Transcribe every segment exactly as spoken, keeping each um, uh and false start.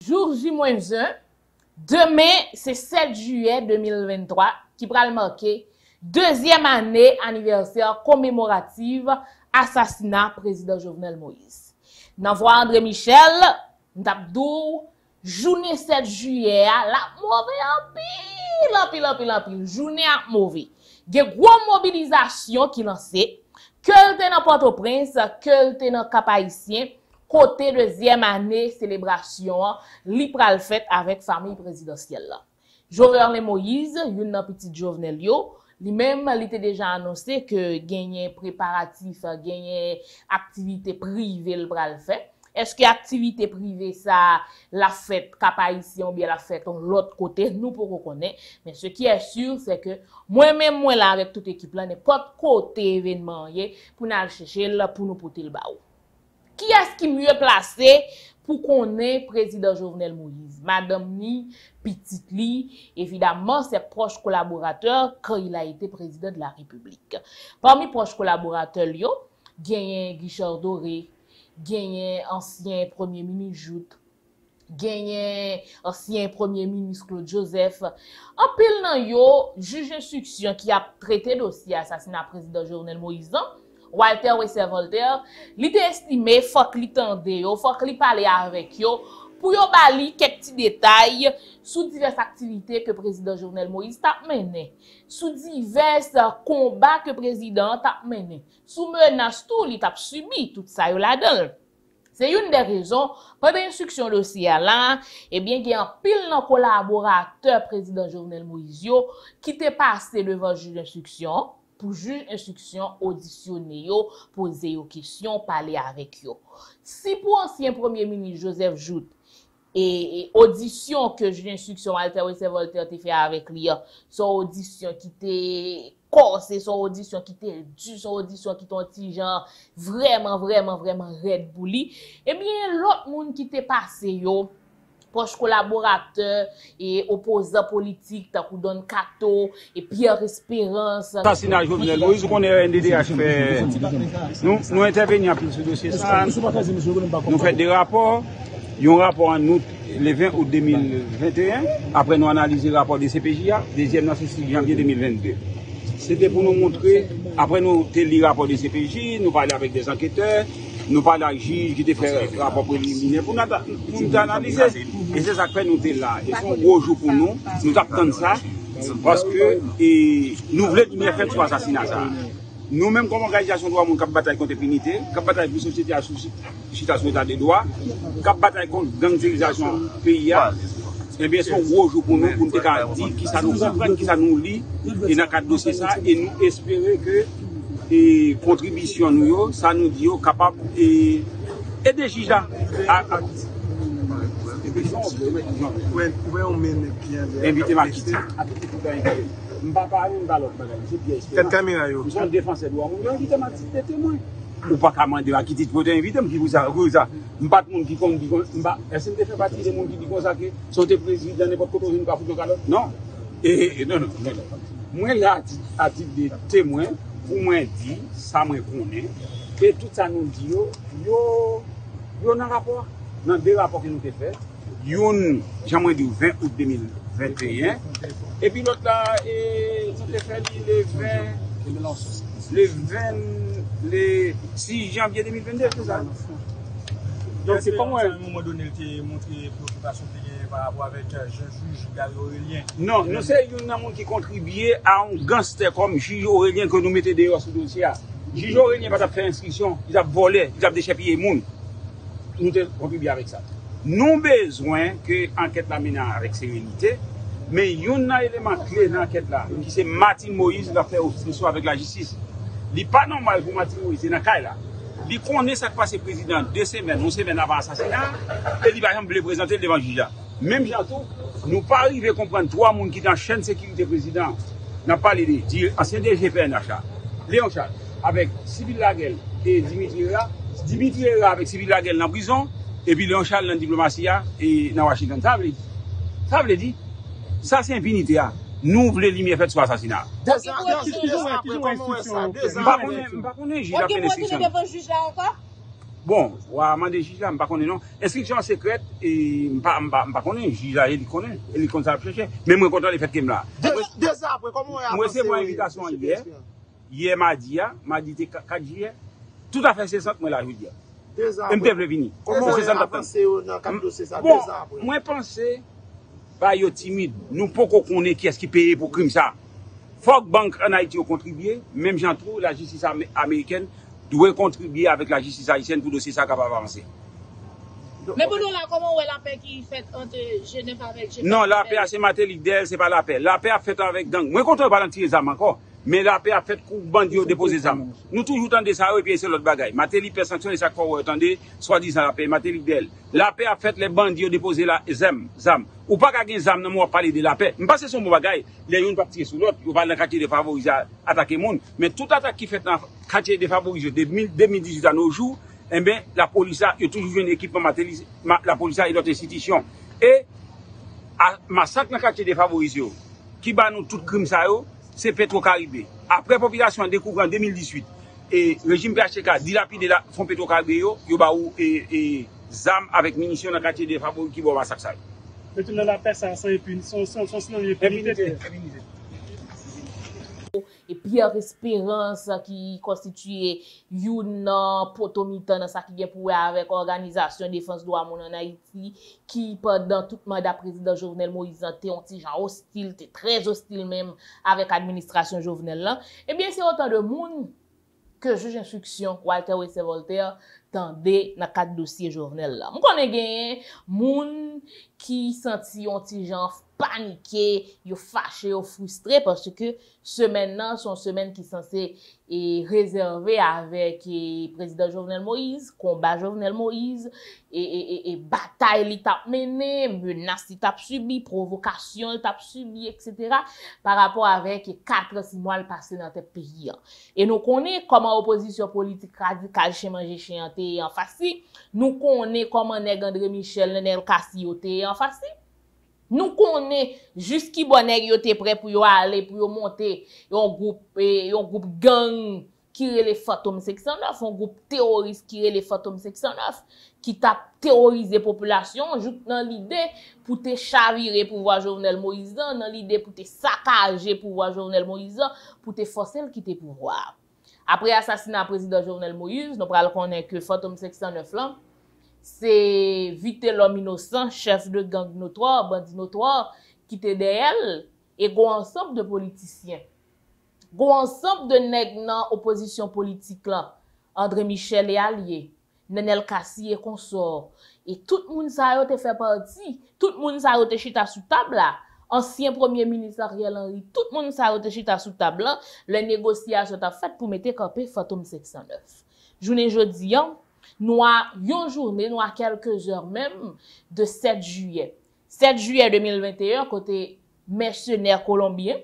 Jour J moins un, demain, c'est sept juillet deux mille vingt-trois qui va marquer deuxième année anniversaire commémorative assassinat président Jovenel Moïse. Dans voix André Michel, n'tabdou journée sept juillet, la mauvais en pile, en pile, en pile, en pile, journée à mauvais. Des gros mobilisation qui lancée, que te dans Port-au-Prince, que te dans Cap-Haïtien, côté deuxième année célébration, li pral fête avec famille présidentielle. Jovenel Moïse, une petite Jovenel yo, lui-même, il était déjà annoncé que gagné préparatif, gagné activité privée le pral fait. Est-ce que activité privée ça la fête Cap-Haïtien ou bien la fête de l'autre côté, nous pourrons connaître. Mais ce qui est sûr, c'est que moi-même, moi là, avec toute équipe là, n'importe côté événement, pour nous aller chercher là, pour nous porter le baou. Qui est-ce qui mieux placé pour qu'on ait président Jovenel Moïse? Madame Ni, Petite Li, évidemment, ses proches collaborateurs quand il a été président de la République. Parmi proches collaborateurs, yo, gagné Richard Doré, gagné ancien premier ministre Jout, gagné ancien premier ministre Claude Joseph. En pile nan yo, juge d'instruction qui a traité dossier assassinat président Jovenel Moïse, Walter Wessel Voltaire, li te estimé faut que li tende yo, faut que li parle avec yo pour yo bali quelques petits détails sous diverses activités que président Jovenel Moïse t'a mené, sous divers combats que président t'a mené, sous menace tout li t'a subi tout ça yo là-dedans. C'est une des raisons pour l'instruction dossier là, eh bien il y a un pile de collaborateurs président Jovenel Moïse yo qui t'est passé devant le juge d'instruction pour juge instruction auditionner yo, poser yo questions, parler avec yo. Si pour ancien premier ministre Joseph Jout et, et audition que juge instruction Walter Wessel Voltaire te fait avec lui, son audition qui t'est corsé, son audition qui t'est dure, son audition qui t'ont petit genre vraiment vraiment vraiment red bully, eh bien l'autre monde qui t'est passé yo proche collaborateur et opposant politique, t'as coup Don Cato et Pierre Espérance. Assassinat Jovenel Moïse, qu'on est N D D H fait. Nous, nous intervenons sur ce dossier. Nous faisons des rapports. Il y a un rapport en août, le vingt août deux mille vingt et un. Après, nous analysons le rapport des C P J A. Deuxième, c'est six janvier deux mille vingt-deux. C'était pour nous montrer, après nous, le rapport des C P J, nous parler avec des enquêteurs. Nous parlons d'un juge qui a fait un rapport préliminaire pour nous analyser. Et c'est ça que nous sommes là. Et c'est un gros jour pour nous. Nous attendons ça parce que et, nous voulons que nous fassions sur l'assassinat. Nous-mêmes, comme organisation de droit, nous avons bataille contre l'impunité, nous avons bataille pour la société à situation d'état des droits, nous avons bataille contre la gangsterisation pays. Eh bien, c'est un gros jour pour nous, pour nous dire qui ça nous comprend, qui ça nous lit, et dans le cadre de dossier ça, et nous espérer que et contribution nous ça nous dit capable et aider juge là inviter ma quitte on va parler on va l'autre bagage c'est bien cette caméra yo son défenseur doit on inviter ma quitte témoin ou pas commander ma quitte pour inviter me qui vous ça ça pas de monde qui comme dit pas est-ce que fait partie des monde qui dit comme ça que sont des présidents n'importe quoi une pas foutre calotte non et non non non moi là à titre de témoin pour moi dit ça me connaît et tout ça nous dit yo yo yo dans rapport dans deux rapports que nous avons fait une j'aimerais dire vingt août deux mille vingt et un et puis l'autre là et nous avons fait le vingt le vingt le six janvier deux mille vingt-deux c'est ça donc c'est comment à un moment donné il montré préoccupation par rapport avec un juge Gary Aurélien. Non, nous c'est un monde qui contribue à un gangster comme juge Aurélien que nous mettons dehors sur le dossier. Juge Aurélien va faire inscription, il a volé, il a déchapé les gens. Nous contribuons avec ça. Nous avons besoin que l'enquête la mène avec sérénité, mais il y a un élément clé dans l'enquête là, qui c'est Martin Moïse va faire obstruction avec la justice. Il n'est pas normal pour Martin Moïse, c'est dans le cas là. Il connaît ce qui passe président deux semaines, une semaine avant l'assassinat, et il va le présenter devant le juge. Même bientôt, nous pas arriver à comprendre trois personnes qui sont dans la chaîne de sécurité président. Nous avons parlé de l'ancien D G P N H, Léon Charles, avec Sybille Laguel et Dimitri Ra. Dimitri Ra avec Sybille Laguel dans la prison, et puis Léon Charles dans la diplomatie et dans Washington. Ça veut dire, ça veut dire, ça c'est impunité. Nous voulons lumière faite sur l'assassinat. Deux ans, excusez-moi, excusez-moi, je ne sais pas si juge a fait l'instruction. Bon, wa mande juge là, m'pa connaît non. Inscription secrète et m'pa m'pa connaît juge là, il connaît, il connaît ça chercher. Mais moi content les fait que là. Deux ans après comment on a moi c'est mon invitation hier. Hier mardi, mardi quatre juillet. Tout à fait c'est ça moi là je dis. Deux ans. M P V venir. Comment on a avancé dans quatre dossiers ça deux Bon, ans après. moi penser pas yo timide. Nous pas qu'on connaît qui est-ce qui paye pour crime ça. Faut que banque en Haïti contribuer, même j'en trouve la justice américaine doit contribuer avec la justice haïtienne pour dossier ça capable avancer. Mais pour nous là, comment est la paix qui fait entre Genève avec Genève? Non, la paix c'est Matélik d'elle, c'est pas la paix. La paix a fait avec gang. Moi contre pas tirer les armes encore, mais la paix a fait coup bandi déposer les armes. Nous toujours tendez ça et puis c'est l'autre bagaille. Matélik peut sanctionner ça quoi attendez, soi-disant la paix Matélik d'elle. La paix a fait les bandits déposer la zam, zam. Ou pas gagner zam, non moi parler de la paix. Me passer son bon bagaille, les une pas tirer sur l'autre, ou pas dans quartier défavorisé attaquer monde, mais toute attaque qui fait dans quartier défavorisé de deux mille dix-huit à nos jours. Eh bien, la police a toujours une équipe matérialisée, la police a une autre institution. Et, à massacre dans le quartier défavorisé, qui bat nous tout crime ça, c'est Petro-Caribé. Après, la population a découvert en deux mille dix-huit, et le régime P H T K dilapide la fonds Petro-Caribé, il ba ou et, et zam avec munitions dans le quartier défavorisé qui va massacre ça. Mais tout la paix, ça, sans impunité, sans impunité. Et Pierre Espérance qui constitue une potomitan dans ça qui est pour avec organisation défense droit moun en Haïti qui pendant tout mandat président Jovenel Moïse était un petit genre hostile, très hostile même avec administration Jovenel là. Eh bien c'est autant de monde que juge instruction Walter Wessé Voltaire tendait dans quatre dossiers Jovenel là. On connaît gagné moun qui senti un petit genre paniqué, yo fâché, yo frustré parce que semaine là sont semaines qui censées et réservées avec et président Jovenel Moïse, combat Jovenel Moïse et et, et bataille li t'a mené, menace li t'a subi, provocation li t'a subi et cetera par rapport avec quatre six mois passé dans notre pays. Et nous connaissons comment opposition politique radicale chez manger chianté en face. Nous connaissons comment nèg André Michel, Nenel Kassi yoté en face. Nous connaissons jusqu'y bon nèg yo te prêt pour yo aller pour yo monter un groupe un groupe gang qui relè Fantôme six cent neuf, un groupe terroriste qui relè Fantôme six cent neuf qui t'a terrorisé population dans l'idée pour te chavirer pouvoir Jovenel Moïse, dans l'idée pour te saccager pouvoir Jovenel Moïse, pour te forcer le quitter pouvoir. Après assassinat président Jovenel Moïse, nous pral connaître que Fantôme six cent neuf là c'est vite l'homme innocent, chef de gang notoire, bandit notoire, qui était derrière et go ensemble de politiciens. Go ensemble de nèg nan opposition politique là, André Michel et allié, Nenel Kassi et consort. Et tout le monde ça yo te fait partie, tout le monde ça yo te chita sous table là. Ancien premier ministre Ariel Henry, tout le monde ça yo te chita sous table là, les négociations t'a fait pour mettre campé Fantôme six cent neuf. Journée jodi an, nous a une journée, nous a quelques heures même de sept juillet. sept juillet deux mille vingt et un, côté mercenaires colombiens,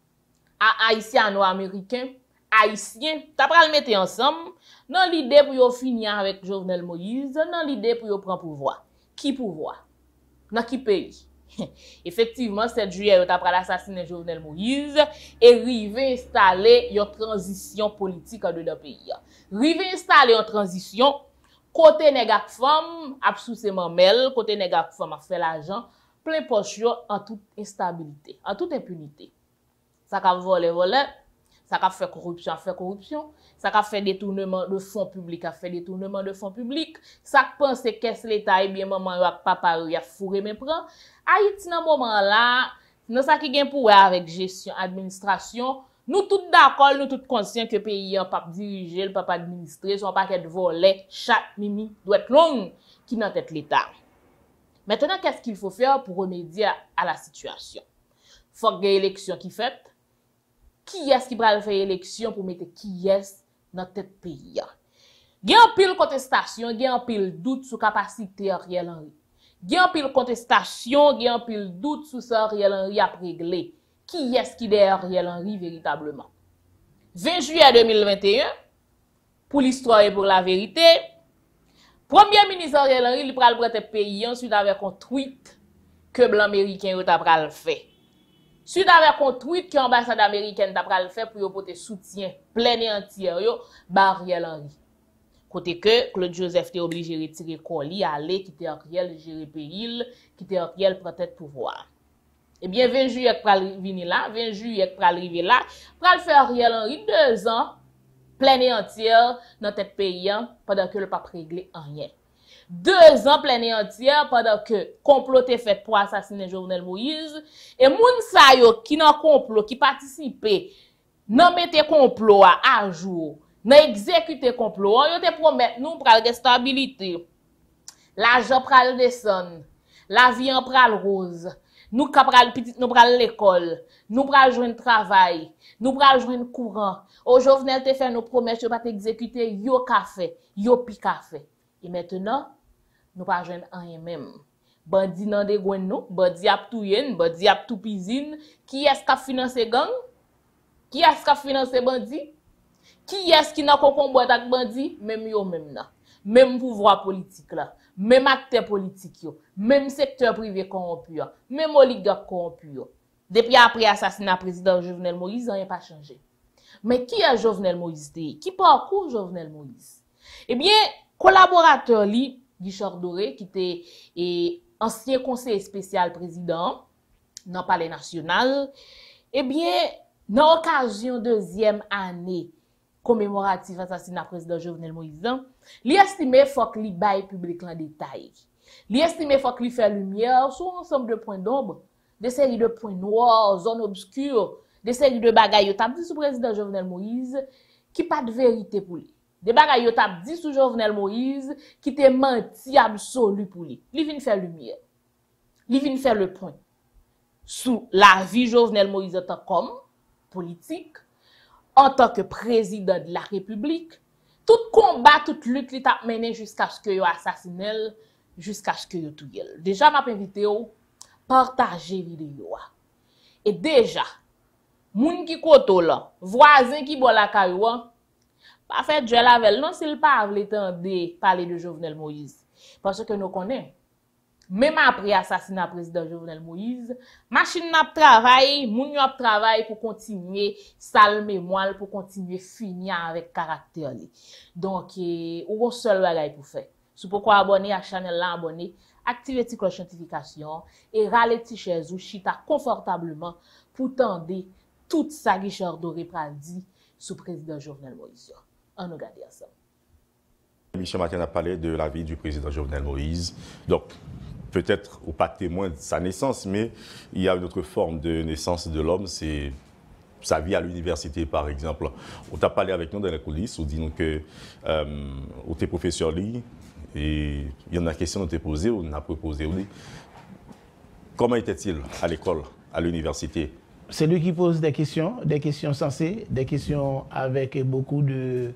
à haïtiano-américains, haïtiens, t'as pas le mettre ensemble, dans l'idée pour yo finir avec Jovenel Moïse, dans l'idée pour yo prendre pouvoir. Qui pouvoir? Dans qui pays? Effectivement, sept juillet, yo t'a pral assassiner Jovenel Moïse et rive installer une transition politique en dedans pays. Rive installer une transition côté nèg ak femme ap sous ses mamelles, côté nèg ak femme a fait l'argent, plein poche yo en toute instabilité, en toute impunité. Ça ka voler voler, ça ka fait corruption, a fait corruption, ça ka fait détournement de fonds publics, a fait détournement de fonds publics, ça pense caisse l'état et bien maman yo ak papa yo a fourré mes prend. Haïti nan moment là, dans ça qui gen pour avec gestion, administration, nous tous d'accord, nous tous conscients que pays en pas diriger, le pas administrer, son paquet de volets, chaque mimi doit être long qui dans tête l'état. Maintenant, qu'est-ce qu'il faut faire pour remédier à la situation? Faut qu'il y ait élection qui fait. Qui est-ce qui va faire élection pour mettre qui est dans tête pays? Il y a un pile contestation, il y a un pile doute sur capacité Ariel Henry. Il y a un pile contestation, il y a un pile doute sur ça Ariel Henry a réglé. Qui est-ce qui derrière Ariel Henry véritablement? vingt juillet deux mille vingt et un, pour l'histoire et pour la vérité, Premier ministre Ariel Henry, il pral prêter pays ensuite avec un tweet que blanc américain yo t'a pral fait. Suite avec un tweet que l'ambassade américaine t'a pral fait pour yo porter soutien plein et entier yo ba Ariel Henry. Côté que Claude Joseph était obligé de retirer colis, aller, quitter Ariel, gérer pays, quitter Ariel, peut-être pouvoir. Eh bien, vingt juillet pour venir là, vingt juillet pour arriver là, pour faire Ariel Henry deux ans, plein et entière dans tête pays, pendant que le pape réglé rien. Deux ans plein et entière pendant que complot est fait pour assassiner Jovenel Moïse, et moun sa yo qui nan complot, qui participé, nan mette complot à jour, nan exécuter complot, yo te promet nous pral de stabilité. L'argent pral descendre, la vie en pral rose. Nous pral petit, nous pral l'école, nous pral joindre travail, nous pral joindre courant. Au Jovenel te fait nos promesses, yo pas exécuter yo café, yo pi café. Et maintenant, nous pas joindre rien même. Bandi nan de gwen nou, bandi ap touyen, bandi ap tou pisine, qui est-ce qui finance gang? Qui est-ce qui finance bandi? Qui est-ce qui n'a pas combat avec bandi? Même yo même nan. Même pouvoir politique là, même acteur politique yo, même secteur privé corrompu, même oligarque corrompu. Depuis après assassinat président Jovenel Moïse, rien pas changé. Mais qui est Jovenel Moïse? Qui parcourt Jovenel Moïse? Eh bien, collaborateur li, Guichard Doré, qui était et, ancien conseiller spécial président dans le Palais national, eh bien, dans l'occasion deuxième année commémorative assassinat président Jovenel Moïse, li estimé faut que li bail public en détail. Li estimé faut que li fait lumière sur un ensemble de points d'ombre, des séries de points noirs, zones obscures, des séries de bagailles yo t'a dit sur président Jovenel Moïse qui pas de vérité pour lui. Des bagailles yo t'a dit sur Jovenel Moïse qui te menti absolu pour lui. Li vinn faire lumière. Li vinn faire le point sous la vie Jovenel Moïse en tant qu'homme politique, en tant que président de la République, tout combat, toute lutte li t'a mené jusqu'à ce que yo assassinel, jusqu'à ce que yo tuel. Déjà m'a invité ou partager vidéo. Et déjà, moun qui koto là, voisin qui bon la kayouan, pas fait Dieu lavel non s'il pas vle tande parler de Jovenel Moïse. Parce que nous connaissons, même après assassinat président Jovenel Moïse, machine n'a travail, moun yo ap travail pour continuer sale mémoire, pour continuer finir avec caractère li. Donc eh, ou seul bagay pour faire. C'est pourquoi abonner à channel là, abonner, activer la cloche notification et râler ti chaise ou chita confortablement pour tendre tout ça Guichard Doré pral dit sous président Jovenel Moïse. On regarde ça. Michel Martin a parlé de la vie du président Jovenel Moïse. Donc, peut-être ou pas témoin de sa naissance, mais il y a une autre forme de naissance de l'homme, c'est sa vie à l'université, par exemple. On t'a parlé avec nous dans les coulisses, on dit nous que euh, on était professeur lui, et il y en a une question qu'on t'a posée, on a proposé. Comment était-il à l'école, à l'université? C'est lui qui pose des questions, des questions sensées, des questions avec beaucoup de,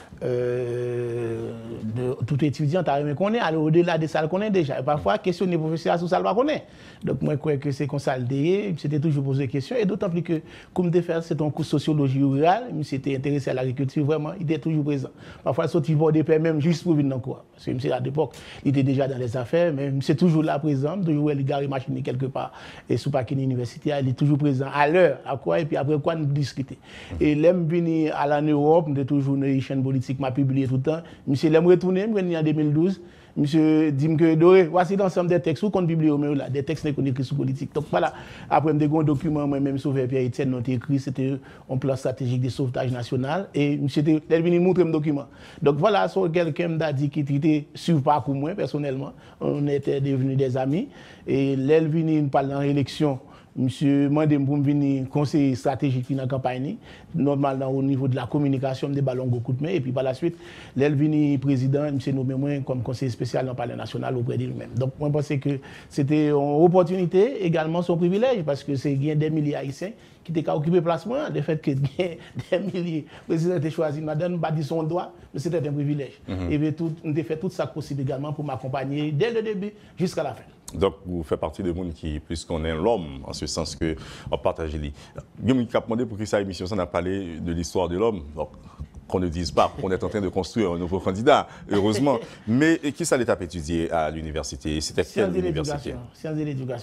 euh, de tout étudiant à remettre qu'on est, alors au-delà de ça qu'on est déjà. Et parfois, questionner les professeurs sur ça le qu'on est. Donc moi, je crois que c'est comme ça le dé, c'était toujours poser des questions, et d'autant plus que, comme de faire, c'est un cours de sociologie rurale, il s'était intéressé à l'agriculture, vraiment, il était toujours présent. Parfois, il sortit voir des pères même juste pour venir dans quoi. Parce que à l'époque, il était déjà dans les affaires, mais c'est toujours là présent, toujours il garé machine quelque part, et sous parking universitaire, il est toujours présent. À l'heure, à quoi, et puis après quoi nous discuter. Et l'aime venir à l'Europe, de toujours une chaîne politique, m'a publié tout le temps. Monsieur l'aime retourner, en deux mille douze, monsieur dit que Doré, voici l'ensemble des textes qu'on publie au là, des textes qu'on écrit sur politique. Donc voilà, après des grands documents, moi-même, Sauvé Pierre-Etienne, nous avons écrit, c'était un plan stratégique de sauvetage national, et monsieur est venu montrer un document. Donc voilà, c'est quelqu'un m'a dit qui était sur parcours moi, personnellement, on était devenus des amis, et l'elle venu nous parle dans l'élection. Monsieur Mandem pour venir conseiller stratégique dans la campagne, normalement au niveau de la communication, des ballons beaucoup de main, et puis par la suite, l'Elvini président, monsieur nommé moi comme conseiller spécial dans le Palais national auprès de lui-même. Donc, moi, je pense que c'était une opportunité, également son privilège, parce que c'est des milliers haïtiens qui étaient occupés place moi, le fait que des milliers de présidents étaient choisis, madame pas dit son droit, mais c'était un privilège. Mm-hmm. Et tout, on a fait tout ça possible également pour m'accompagner dès le début jusqu'à la fin. Donc, vous faites partie des gens qui, plus qu'on est l'homme, en ce sens que on partage les. Il y a demandé pour que cette émission, on a parlé de l'histoire de l'homme. Donc, qu'on ne dise pas qu'on est en train de construire un nouveau candidat, heureusement. Mais qui ça l'étape étudiée à l'université? C'était quelle université? Sciences de l'éducation.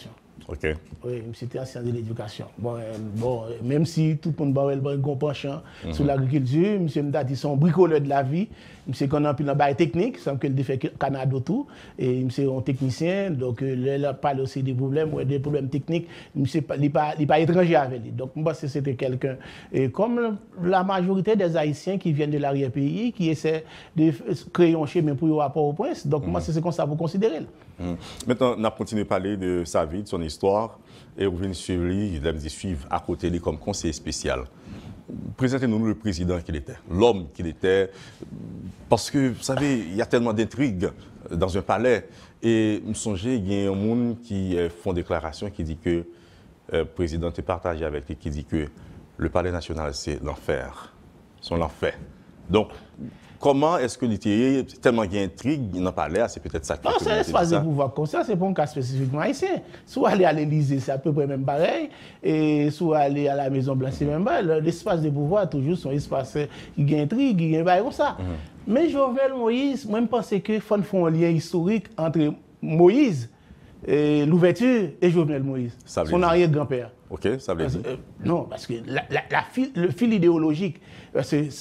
Ok. Oui, c'était en sciences de l'éducation. Bon, euh, bon, même si tout le monde a un bon penchant mm -hmm. sur l'agriculture, monsieur m'a dit son bricoleur de la vie, monsieur qu'on a un peu dans la technique, semble qu'il fait Canada tout, et monsieur un technicien, donc il a parlé aussi des problèmes, des problèmes techniques, monsieur n'est pas, pas étranger avec lui. Donc moi, c'était quelqu'un, comme la majorité des Haïtiens qui viennent de l'arrière-pays, qui essaient de créer un chemin pour y rapport au prince. Donc mm -hmm. moi, c'est comme ça pour considérer. Mm. Maintenant, on a continué à parler de sa vie, de son histoire, et on vient suivre lui, il a suivre à côté de lui comme conseiller spécial. Présentez-nous le président qu'il était, l'homme qu'il était, parce que, vous savez, il y a tellement d'intrigues dans un palais, et me songez, il y a un monde qui font déclaration qui dit que le euh, président est partagé avec lui, qui dit que le palais national, c'est l'enfer, son enfer. Donc, comment est-ce que l'I tellement il y a intrigue, il n'en parlait, c'est peut-être ça qui Non, c'est l'espace de pouvoir comme ça, c'est pas un cas spécifiquement haïtien. Soit aller à l'Élysée, c'est à peu près même pareil, et soit aller à la Maison Blanche, c'est même pareil. L'espace de pouvoir, toujours, son espace qui a intrigue, qui a comme ça. Mm -hmm. Mais Jovenel Moïse, moi, je pense qu'il faut faire un lien historique entre Moïse, l'ouverture et Jovenel Moïse, ça son arrière-grand-père. Ok, ça veut dire. Euh, non, parce que la, la, la fil, le fil idéologique, c'est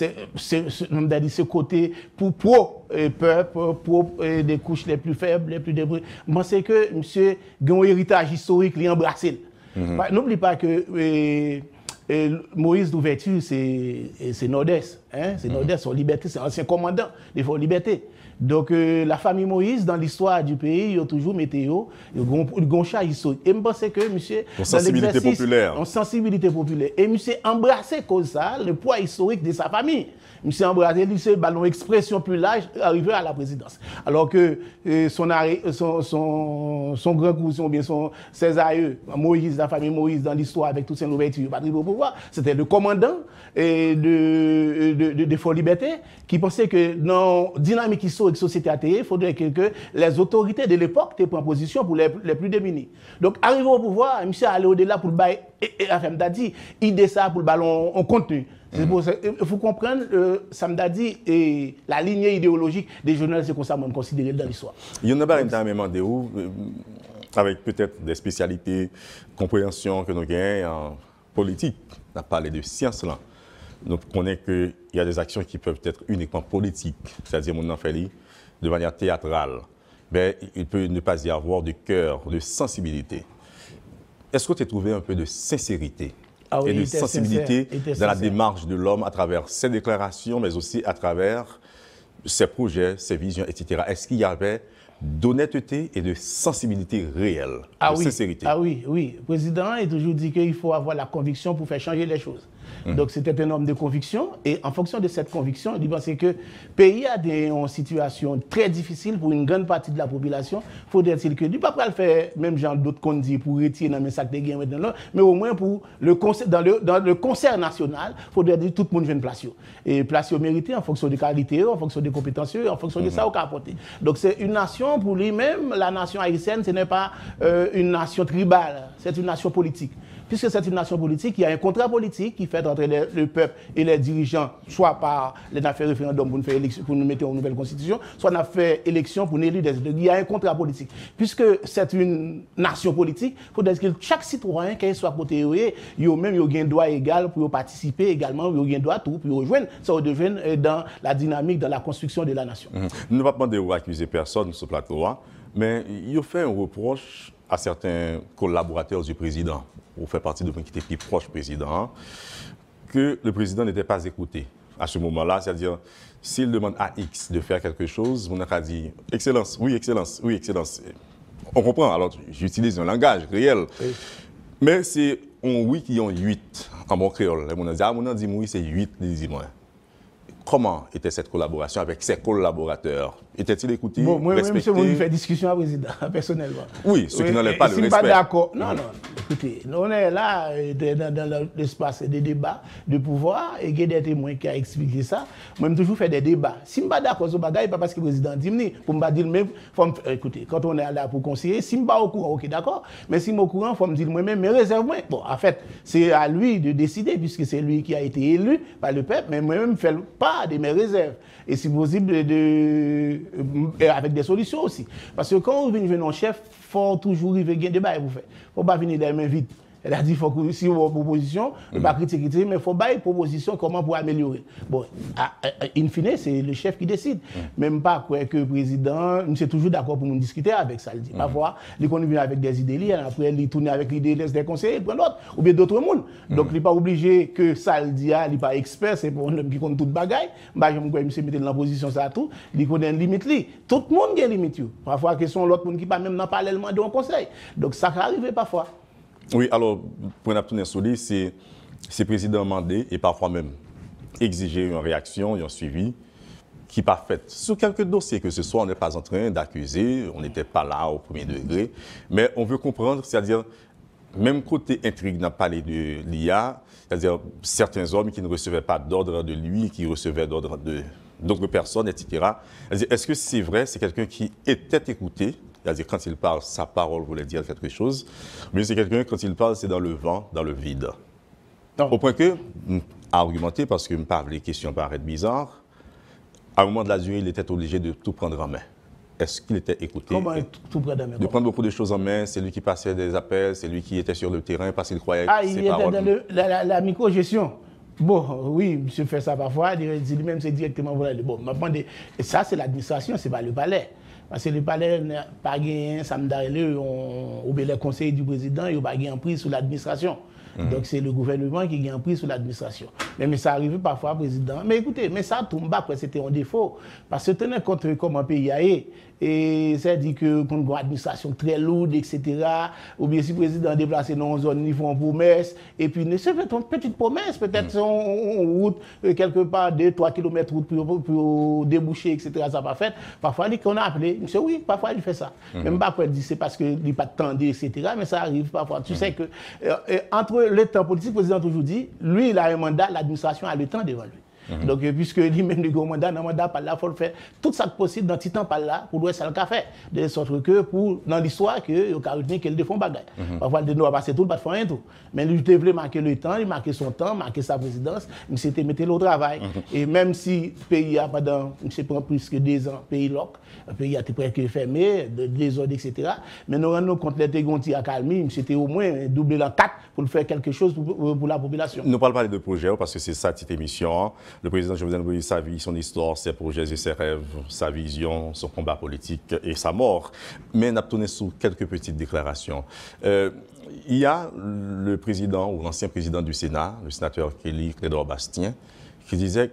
ce côté pour pro euh, peuple, pour euh, des couches les plus faibles, les plus débris. Moi, c'est que monsieur a un héritage historique, il embrassé. Mm-hmm. N'oublie pas que euh, euh, Moïse d'ouverture, c'est Nord-Est. Hein? C'est Nord-Est, mm-hmm. son liberté, c'est ancien commandant des forces liberté. Donc, euh, la famille Moïse, dans l'histoire du pays, il y a toujours météo, il y a un chat historique. Et je pense que, monsieur, une sensibilité populaire. Une sensibilité populaire. Et monsieur embrassé comme ça le poids historique de sa famille. Monsieur embrassé, lui, c'est une expression plus large, arrivé à la présidence. Alors que euh, son, son, son, son grand cousin, ou bien son, ses aïeux, Moïse, la famille Moïse, dans l'histoire, avec toutes ses ouvertures, patrie au pouvoir, c'était le commandant et de, de, de, de Fort Liberté, qui pensait que dans la dynamique historique de la société athée, il faudrait que, que les autorités de l'époque prennent position pour les, les plus démunis. Donc, arrivé au pouvoir, monsieur allait au-delà pour le bail, et, et la femme d'a dit, idée ça pour le ballon en contenu. Il mm-hmm. faut comprendre, euh, Samdadi et la ligne idéologique des journalistes, c'est comme ça qu'on considère dans l'histoire. Il y en a pas énormément de où, avec peut-être des spécialités, compréhension que nous gagnons en politique. On a parlé de science là. Nous connaissons qu'il y a des actions qui peuvent être uniquement politiques, c'est-à-dire mon enfant de manière théâtrale. Mais il peut ne pas y avoir de cœur, de sensibilité. Est-ce que tu as trouvé un peu de sincérité? Ah oui, et de sensibilité sincère, dans la démarche de l'homme à travers ses déclarations, mais aussi à travers ses projets, ses visions, et cetera. Est-ce qu'il y avait d'honnêteté et de sensibilité réelle, ah de oui, sincérité? Ah oui, oui. Le président a toujours dit qu'il faut avoir la conviction pour faire changer les choses. Mmh. Donc c'était un homme de conviction et en fonction de cette conviction, il pensait que le pays a des, une situation très difficile pour une grande partie de la population. Il faudrait-il que, il ne peut pas le faire, même genre d'autres qu'on dit, pour retirer dans mes sacs de gains, mais au moins pour le concert, dans, le, dans le concert national, il faudrait dire que tout le monde vienne place. Et place mérité en fonction de qualité, en fonction des compétences, en fonction mmh. de ça qu'on a apporté. Donc c'est une nation, pour lui-même, la nation haïtienne, ce n'est pas euh, une nation tribale, c'est une nation politique. Puisque c'est une nation politique, il y a un contrat politique qui fait entre les, le peuple et les dirigeants, soit par les affaires référendum pour nous faire élection, pour nous mettre en nouvelle constitution, soit on a fait élection pour nous élire des électeurs. Il y a un contrat politique. Puisque c'est une nation politique, il faut dire que chaque citoyen, qu'il soit côté, il y a même un droit égal pour participer également, il y a un droit tout pour rejoindre, ça rejoindre dans la dynamique, dans la construction de la nation. Mmh. Nous ne pouvons pas demander ou accuser personne sur ce plateau, mais il a fait un reproche à certains collaborateurs du président, ou fait partie de ceux qui étaient plus proches du président, que le président n'était pas écouté à ce moment-là. C'est-à-dire, s'il demande à X de faire quelque chose, on a dit « Excellence, oui, Excellence, oui, Excellence ». On comprend, alors j'utilise un langage réel. Oui. Mais c'est un oui qui ont huit en bon créole. On a dit « Ah, on a dit oui, c'est huit, dis-moi ». Comment était cette collaboration avec ses collaborateurs? Était-il écouté, bon, moi, respecté? Moi, monsieur, on fait discussion à président, personnellement. Oui, ceux oui, qui n'enlèvent pas le respect. Si pas d'accord, non, non. écoutez, on est là dans, dans l'espace des débats de pouvoir et il y a des témoins qui ont expliqué ça. Moi, je toujours fait des débats. Si je ne suis pas d'accord sur ce bagage, pas parce que le président dit, pour me dire même, faut me, écoutez, quand on est là pour conseiller, si je ne suis pas au courant, ok, d'accord, mais si je suis au courant, il faut me dire moi-même, mais réserve-moi. Bon, en fait, c'est à lui de décider, puisque c'est lui qui a été élu par le peuple, mais moi-même, je ne fais pas de mes réserves. Et si possible, de, de, avec des solutions aussi. Parce que quand on vient venir un chef, il faut toujours arriver à un débat et vous faire. Il ne faut pas venir des mains vite. Elle a dit faut que si vous avez une proposition, ne pas critiquer, mais il faut avoir une proposition comment pour améliorer. Bon, à, à, in fine, c'est le chef qui décide. Mm. Même pas quoi que le président, c'est toujours d'accord pour nous discuter avec ça. Mm. Parfois, il vient avec des idées, après il tourne avec l'idée des conseillers, il prend d'autres, ou bien d'autres mondes. Mm. Donc il n'est pas obligé que ça le dit, il n'est pas expert, c'est pour un homme qui compte toute bagaille. Bah, je me suis mis dans la position ça tout, il connaît une limite. Tout le monde a une limite. Parfois, il y a l'autre monde qui pas même dans parallèlement de un conseil. Donc ça peut arriver parfois. Oui, alors, pour une tourner sur lui, c'est le président mandé et parfois même exiger une réaction, un suivi qui n'est pas fait. Sur quelques dossiers que ce soit, on n'est pas en train d'accuser, on n'était pas là au premier degré, mais on veut comprendre, c'est-à-dire, même côté intrigue, on a parlé de l'I A, c'est-à-dire certains hommes qui ne recevaient pas d'ordre de lui, qui recevaient d'ordre de d'autres personnes, et cetera. Est-ce que c'est vrai, c'est quelqu'un qui était écouté? C'est-à-dire, quand il parle, sa parole voulait dire quelque chose. Mais c'est quelqu'un, quand il parle, c'est dans le vent, dans le vide. Non. Au point que, argumenté, parce que me parle, les questions paraissent bizarres, à un moment de la durée, il était obligé de tout prendre en main. Est-ce qu'il était écouté? Comment tout prendre en main? De prendre beaucoup de choses en main, c'est lui qui passait des appels, c'est lui qui était sur le terrain, parce qu'il croyait ah, ses il paroles. était dans le, la, la, la micro-gestion. Bon, oui, monsieur fait ça parfois, il dit lui-même, c'est directement voilà. Bon, et ça, c'est l'administration, c'est pas le palais. Parce que le palais n'a pas gagné, ça me donne ou bien les conseillers du président, ils n'ont pas gagné en prise sur l'administration. Mm-hmm. Donc c'est le gouvernement qui gagne en prise sur l'administration. Mais, mais ça arrive parfois, président. Mais écoutez, mais ça tombe bas, c'était un défaut. Parce que tenez compte comment un pays a été. Et ça dit que qu'on a une administration très lourde, et cetera. Ou bien si le président déplacé dans une zone, il faut une promesse. Et puis, c'est fait une petite promesse, peut-être mm. on, on route, quelque part, deux, trois kilomètres route pour, pour déboucher, et cetera. Ça n'a pas fait. Parfois, on a appelé, monsieur, oui, parfois il fait ça. Mm. Même pas dit c'est parce qu'il n'est pas tendu, et cetera. Mais ça arrive parfois. Tu mm. sais que, euh, entre le temps politique, le président a toujours dit, lui, il a un mandat, l'administration a le temps devant lui. Mm-hmm. Donc, puisque lui-même, le mandat, dans le mandat, par là, il faut le faire tout ça possible dans le temps par là, pour ça le café. De sorte que, pour, dans l'histoire, que il a retenu qu'elle défend bagaille. Mm-hmm. Parfois, il doit passer tout, pas de faire rien tout. Mais lui, il voulait marquer le temps, il marquait son temps, marquer sa présidence, mais c'était mettre le travail. Mm-hmm. Et même si le pays a pendant, je ne sais pas, plus que deux ans, pays loc, le pays a été presque fermé, des ordres, et cetera. Mais nous rendons compte que les Tégonti a calmé, c'était au moins doublé dans quatre pour faire quelque chose pour, pour la population. Nous parlons pas de projets parce que c'est ça, cette émission. Le président Jovenel Moïse, sa vie, son histoire, ses projets et ses rêves, sa vision, son combat politique et sa mort. Mais on a tourné sur quelques petites déclarations. Euh, il y a le président ou l'ancien président du Sénat, le sénateur Kelly Clédor Bastien, qui disait que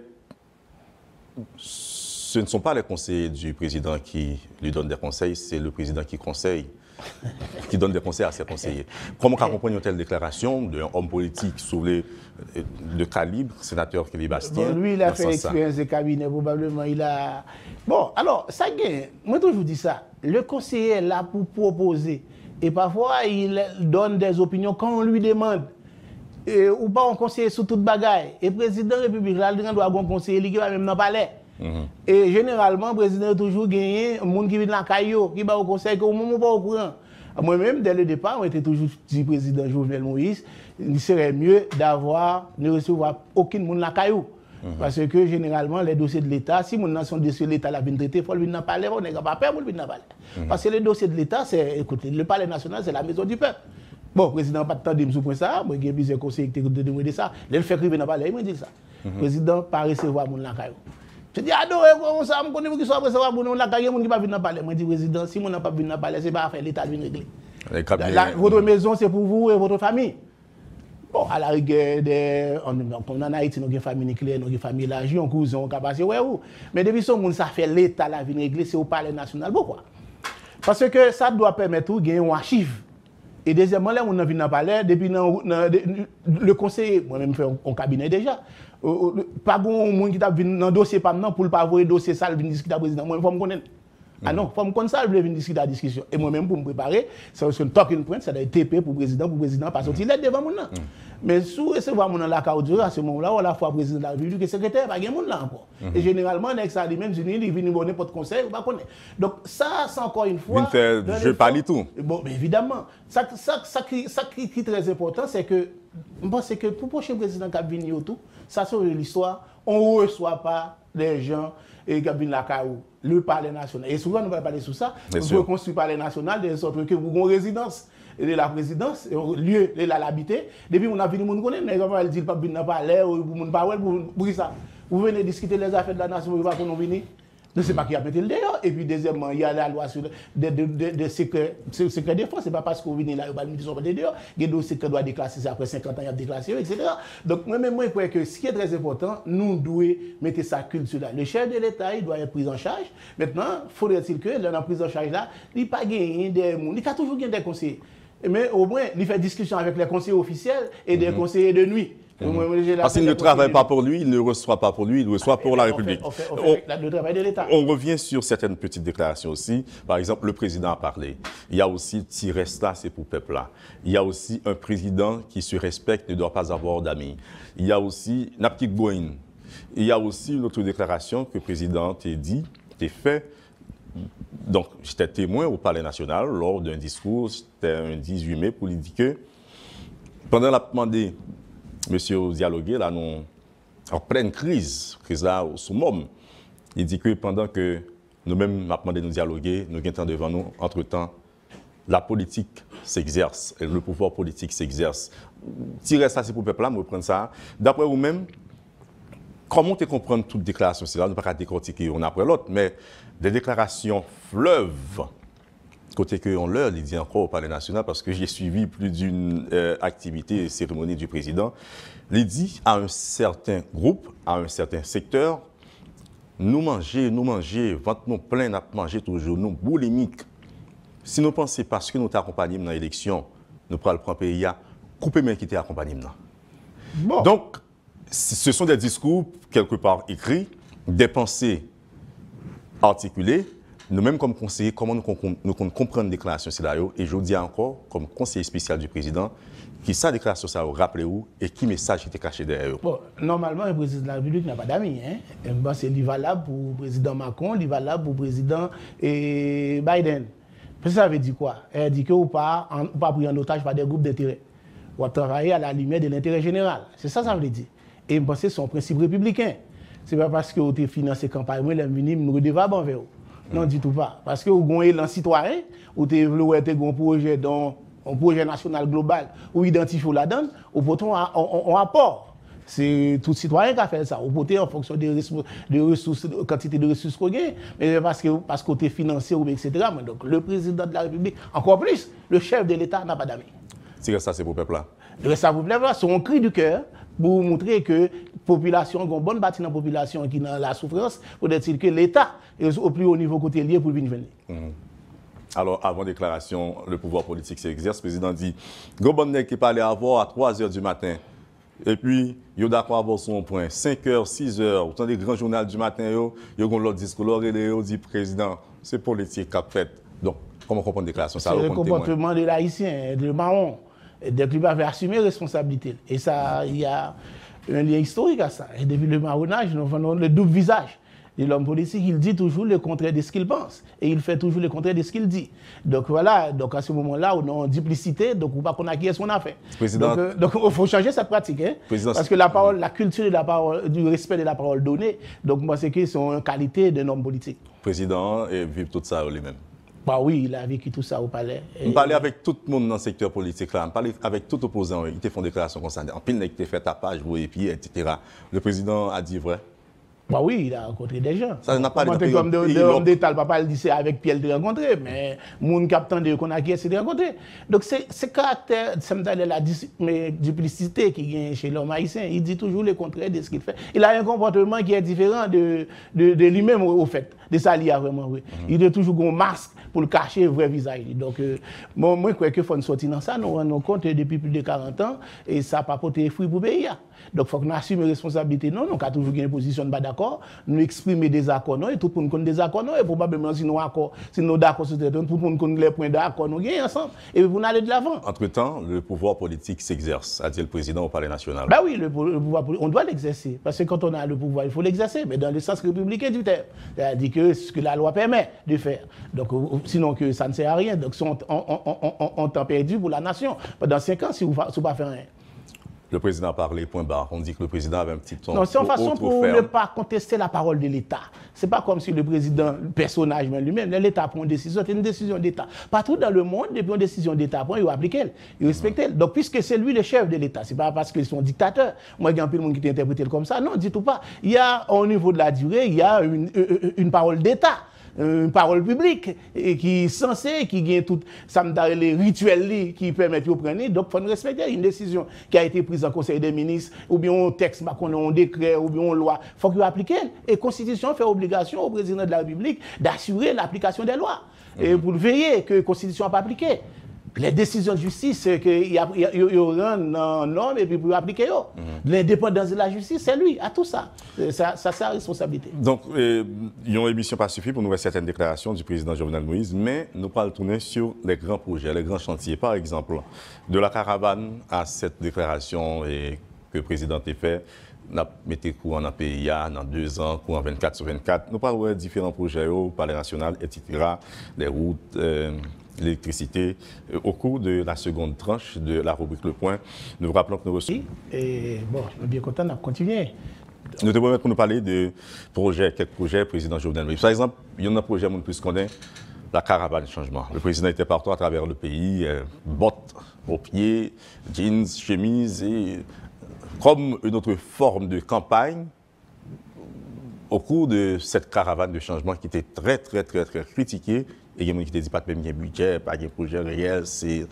ce ne sont pas les conseillers du président qui lui donnent des conseils, c'est le président qui conseille. qui donne des conseils à ses conseillers. Comment on comprend une telle déclaration d'un homme politique sous les, de calibre, sénateur Kelly Bastien? Bon, lui, il a fait l'expérience de cabinet, probablement. Il a... Bon, alors, ça gagne. Moi, toujours dis ça. Le conseiller est là pour proposer. Et parfois, il donne des opinions quand on lui demande. Et, ou pas un conseiller sur toute bagaille. Et le président de la République, là, il doit avoir un conseiller qui va même dans le palais. Mm-hmm. Et généralement, le président a toujours gagné un monde qui vient dans la caillou, qui va au conseil, au moment où pas au courant. Moi-même, dès le départ, on était toujours dit président Jovenel Moïse, il serait mieux d'avoir, ne recevoir aucun monde dans la caillou. Mm-hmm. Parce que généralement, les dossiers de l'État, si mon nation dossier de l'État l'a bien traité, il faut le venir dans le palais, on n'a pas peur pour le venir dans le palais. Mm-hmm. Parce que les dossiers de l'État, c'est, écoutez, le palais national, c'est la maison du peuple. Bon, le président n'a pas de temps de me souprendre ça, moi, j'ai plusieurs conseillers qui ont demandé ça. Il fait crier dans le palais, il me dit ça. Le mm-hmm. président pas recevoir mon dans la caillou. Je dis, adoré, ça, je connais qui soit recevoir mon la caillou, mon qui va venir dans le palais. Moi, je dis, président, si mon n'a pas venir dans le palais, c'est pas à faire l'État de venir régler. Votre maison, c'est pour vous et votre famille. Bon, à la rigueur, comme en Haïti, nous avons une famille nucléaire, nous avons une famille élargie, on cousin, on capacité, ouais, où. Mais depuis ce monde, ça fait l'État la venir régler, c'est au palais national. Pourquoi? Parce que ça doit permettre de gagner un archive. Et deuxièmement, là, on a vu dans le palais, depuis le conseiller, moi-même, fait un cabinet déjà. Pas bon monde qui t'a vu dans le dossier, pas maintenant, pour ne pas voir le dossier sale, venir discuter avec le président. Moi, il faut me connaître. Ah non, comme comme ça, je voulais venir discuter la discussion. Et moi-même, pour me préparer, c'est un talking point, ça doit être T P pour le président, pour le président, pas sortir l'aide devant mon nom. Mais si vous recevez mon nom la carte à ce moment-là, on a la fois président de la République et secrétaire, pas de monde là encore. Et généralement, avec ça, les mêmes unis, ils viennent donner pas de conseil, on va connaître. Donc ça, c'est encore une fois. Faire, je parle tout. Bon, mais évidemment, ça, ça, ça, qui, ça qui, qui est très important, c'est que, je pense que pour le prochain président qui a venu autour, ça c'est l'histoire, on ne reçoit pas les gens et qui viennent la caou, le palais national. Et souvent, nous allons parler sur ça. Bien on peut construire le palais national de sorte que vous avez une résidence de la présidence, un lieu de l'habiter. Depuis, on a venu, on connaît, mais on dit pas venir dans le palais ou on pas pour ça. Vous venez discuter les affaires de la nation, vous ne pouvez pas venir. Je ne sais pas qui a mis le dehors. Et puis, deuxièmement, il y a la loi sur des de, de, de secrets secret défense. Ce n'est pas parce que vous venez là, vous allez me dire que dehors. Il y a des secrets qui doivent déclasser, après cinquante ans, il y a déclassé, et cetera. Donc, moi-même, moi, je crois que ce qui est très important, nous devons mettre sa culture là. Le chef de l'État, il doit être pris en charge. Maintenant, faudrait-il que, dans la prise en charge là, il n'y ait pas gagné des gens. Il y a toujours gagné des conseillers. Mais au moins, il fait discussion avec les conseillers officiels et des mm-hmm. conseillers de nuit. Mmh. Parce qu'il ne travaille pas pour lui, il ne reçoit pas pour lui, il reçoit ah, pour la on République. Fait, on fait, on fait on, le travail de l'État. On revient sur certaines petites déclarations aussi. Par exemple, le président a parlé. Il y a aussi « reste là, c'est pour le peuple là ». Il y a aussi un président qui se respecte ne doit pas avoir d'amis. Il y a aussi « Naptik Boin ». Il y a aussi une autre déclaration que le président t'a dit, t'a fait. Donc, j'étais témoin au Palais national lors d'un discours, c'était un dix-huit mai, pour lui dire que pendant la demandé Monsieur dialogué, là, nous, en pleine crise, crise là, au summum, il dit que pendant que nous-mêmes avons demandé de nous dialoguer, nous avons devant nous, entre-temps, la politique s'exerce, et le pouvoir politique s'exerce. Tirer ça, c'est pour le peuple là, nous reprendre ça. D'après vous-même, comment tu comprends toute déclaration? C'est là, nous ne pouvons pas décortiquer une après l'autre, mais des déclarations fleuves, côté qu'on leur, il dit encore au Palais national, parce que j'ai suivi plus d'une euh, activité et cérémonie du président, il dit à un certain groupe, à un certain secteur, nous manger, nous manger, ventre nous plein, nous manger toujours, nous boulimiques. Si nous pensons parce que nous t'accompagnons dans l'élection, nous prenons le premier pays, couper mais qui t'accompagne. Bon. Donc, ce sont des discours quelque part écrits, des pensées articulées. Nous-mêmes, comme conseillers, comment nous, nous comprenons la déclaration scénario, et je dis encore, comme conseiller spécial du président, qui sa déclaration ça rappelez-vous et qui message était caché derrière eux. Bon, normalement, le président de la République n'a pas d'amis. Hein? Bon, c'est valable pour le président Macron, il valable pour le président et Biden. Ça veut dire quoi? Elle dit que vous ne pas, pas pris en otage par des groupes d'intérêt. Vous travaillez à la lumière de l'intérêt général. C'est ça, ça veut dire. Et je pense que c'est son principe républicain. Ce n'est pas parce que vous avez financé la campagne, vous avez nous redevable envers vous. Non, du tout pas. Parce que vous avez un citoyen, vous avez un projet, dans, un projet national global, où identifiez la donne, vous portez un rapport. C'est tout citoyen qui a fait ça. Vous portez en fonction des ressources, de ressources, de quantité de ressources qu'on gagne, mais parce que parce que vous êtes financé, et cetera. Mais donc le président de la République, encore plus, le chef de l'État n'a pas d'amis. C'est ça, c'est pour le peuple là. Le ça pour le peuple là, c'est un cri du cœur pour montrer que la population, une bonne partie de la population qui est dans la souffrance, pour dire que l'État est au plus haut niveau côté lié pour venir venir. Mmh. Alors, avant déclaration, le pouvoir politique s'exerce. Le président dit Gobonnet qui parlait avant à trois heures du matin. Et puis, il y a d'accord avoir son point. cinq heures, six heures, autant des grands journaux du matin, il y a l'autre discours, il dit président, c'est politique qu'a fait. Donc, comment comprendre la déclaration? C'est le comportement de l'haïtien, de Mahon. Dès qu'il avait assumé responsabilité. Et ça, il y a un lien historique à ça. Et depuis le marronnage, nous avons le double visage de l'homme politique. Il dit toujours le contraire de ce qu'il pense. Et il fait toujours le contraire de ce qu'il dit. Donc voilà, donc à ce moment-là, on a une duplicité, donc on ne sait pas qui est ce qu'on a fait. Président... Donc, euh, donc il faut changer cette pratique. Hein, parce que la parole, la culture de la parole, du respect de la parole donnée, donc moi, c'est qu'ils sont en qualité d'un homme politique. Président, et vivre tout ça lui-même. Bah oui, il a vécu tout ça au palais. On parlait avec tout le monde dans le secteur politique, là. On parlait avec tout opposant. Ils te font des déclarations concernant. En pile, ils te fait tapage, vous et puis, et cetera. Le président a dit vrai. Bah oui, il a rencontré des gens. Ça n'a pas été comme de homme d'État, le papa, il dit c'est avec Pierre de rencontrer, mais mon capitaine de qu'on a qui est de rencontrer. Donc c'est ce caractère, ça me donne la duplicité qui vient chez l'homme haïtien. Il dit toujours le contraire de ce qu'il fait. Il a un comportement qui est différent de, de, de lui-même au fait. De ça, il y a vraiment, oui. Mm-hmm. Il a toujours un masque pour le cacher le vrai visage. Donc, euh, moi, moi, je crois qu'il faut sortir dans ça. Nous nous rendons compte depuis plus de quarante ans et ça n'a pas porté fruit pour le pays. Donc, il faut qu'on assume les responsabilités. Non, nous avons toujours une position de pas d'accord. d'accord, nous exprimer des accords, non, et tout le monde connaît des accords, non, et probablement si nous accords, si nous d'accord sur tout le monde connaît les points d'accord, nous gagnons ensemble, et vous n'allez de l'avant. Entre-temps, le pouvoir politique s'exerce, a dit le président au Palais national. Ben oui, le, le pouvoir politique, on doit l'exercer, parce que quand on a le pouvoir, il faut l'exercer, mais dans le sens républicain du terme. C'est-à-dire que ce que la loi permet de faire. Donc, sinon que ça ne sert à rien. Donc, on, on, on, on, on temps perdu pour la nation. Pendant cinq ans, si vous ne pas faire rien. Le président a parlé, point barre. On dit que le président avait un petit ton. Non, c'est une façon pour ne pas contester la parole de l'État. Ce n'est pas comme si le président, le personnage lui-même, l'État prend une décision, c'est une décision d'État. Partout dans le monde, depuis une décision d'État, il applique elle, il respecte elle. Donc, puisque c'est lui le chef de l'État, ce n'est pas parce qu'ils sont dictateurs. Moi, il y a un peu de monde qui interprète comme ça. Non, dis tout pas. Il y a, au niveau de la durée, il y a une, une, une parole d'État. Une parole publique et qui est censée, qui gagne tout, ça me donne les rituels qui permettent de prendre. Donc, il faut respecter une décision qui a été prise en Conseil des ministres, ou bien un texte, un décret, ou bien une loi. Il faut qu'il applique. Et la Constitution fait obligation au président de la République d'assurer l'application des lois. Et pour veiller que la Constitution n'a pas appliqué. Les décisions de justice, c'est qu'il y a un norme et puis pour appliquer. Mm-hmm. L'indépendance de la justice, c'est lui, à tout ça. Ça, ça c'est sa responsabilité. Donc, euh, une émission pas suffit pour nous voir certaines déclarations du président Jovenel Moïse, mais nous parlons tourner sur les grands projets, les grands chantiers. Par exemple, de la caravane à cette déclaration et, que le président a fait, nous avons mis cours en P I A dans deux ans, cours en vingt-quatre sur vingt-quatre. Nous parlons de différents projets au Palais national, et cetera, les routes. Euh, l'électricité. Au cours de la seconde tranche de la rubrique Le Point, nous vous rappelons que nous recevons... Et bon, je suis bien content de continuer. Nous te permettons de nous parler de projets, quelques projets, président Jovenel Moïse. Par exemple, il y a un projet que plus connaît, la caravane changement. Le président était partout à travers le pays, euh, bottes aux pieds, jeans, chemises, et comme une autre forme de campagne, au cours de cette caravane de changement qui était très, très, très, très critiquée, et il y a des gens qui disent pas de même budget, pas de projet réel, c'est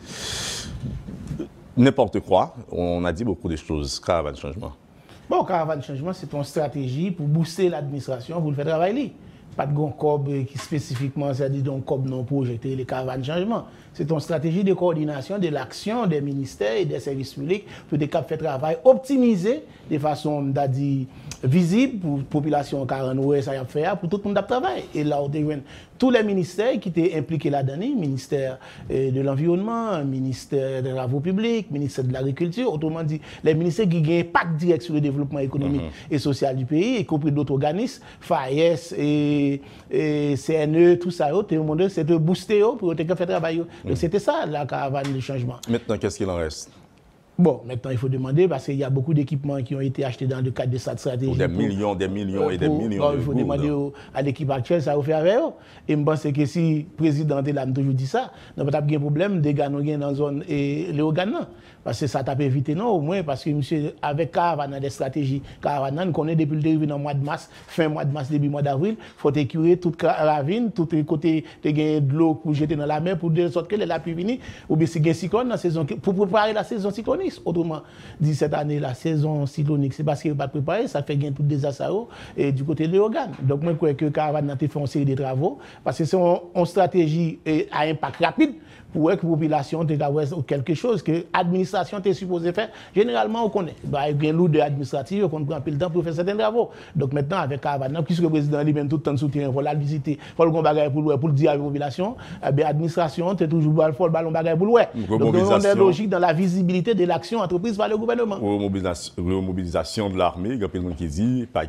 n'importe quoi. On a dit beaucoup de choses, caravane changement. Bon, caravane changement, c'est une stratégie pour booster l'administration, pour le faire travailler. Pas de cob qui spécifiquement, c'est-à-dire un cob non projeté, les caravanes changement. C'est une stratégie de coordination de l'action des ministères et des services publics pour des cap fait travail optimisé de façon dit, visible pour la population quarante ça a fait pour tout le monde qui travaille. Et là, on a tous les ministères qui étaient impliqués là-dedans, ministère de l'Environnement, ministère des Travaux publics, ministère de l'Agriculture, autrement dit, les ministères qui ont un impact direct sur le développement économique mm-hmm. et social du pays, y compris d'autres organismes, F A E S et, et C N E, tout ça, c'est de booster pour faire travail. Mm-hmm. Donc c'était ça la caravane de changement. Maintenant, qu'est-ce qu'il en reste? Bon, maintenant, il faut demander, parce qu'il y a beaucoup d'équipements qui ont été achetés dans le cadre de cette stratégie. Pour des pour, millions, des millions et des pour, millions. Bon, il faut demander au, à l'équipe actuelle, ça va faire avec eux. Et je pense que si le président de l'A M toujours dit ça, nous n'avons pas de problème de gagner dans la zone et les organes. Parce que ça t'a évité, non, au moins, parce que monsieur, avec Caravane, des stratégies, Caravane, nous connaissons depuis le début dans le mois de mars, fin mois de mars, début mois d'avril, il faut écurer toute ravine, tout côté de l'eau pour jeter dans la mer, pour de sorte que les pluies venir, ou bien si il y a un cyclone dans la saison, pour préparer la saison cyclonique. Autrement dit, cette année, la saison cyclonique, c'est parce qu'il n'est pas préparé, ça fait gagner tout des assailles et du côté de l'organe. Donc, moi, je crois que Caravane a fait une série de travaux, parce que c'est une stratégie à impact rapide pour que la population ait quelque chose que l'administration est supposée faire. Généralement, on connaît. Il y a un lot d'administratifs, on prend un peu le temps pour faire certains travaux. Donc maintenant, avec Caravane, puisque le président lui-même tout le temps soutient, il faut la visiter, il faut le bagage pour le pour dire à la population, l'administration, c'est toujours le ballon bagage pour le Donc on est logique dans la visibilité de l'action entreprise par le gouvernement. Remobilisation de l'armée, il y a plein de gens qui disent, pas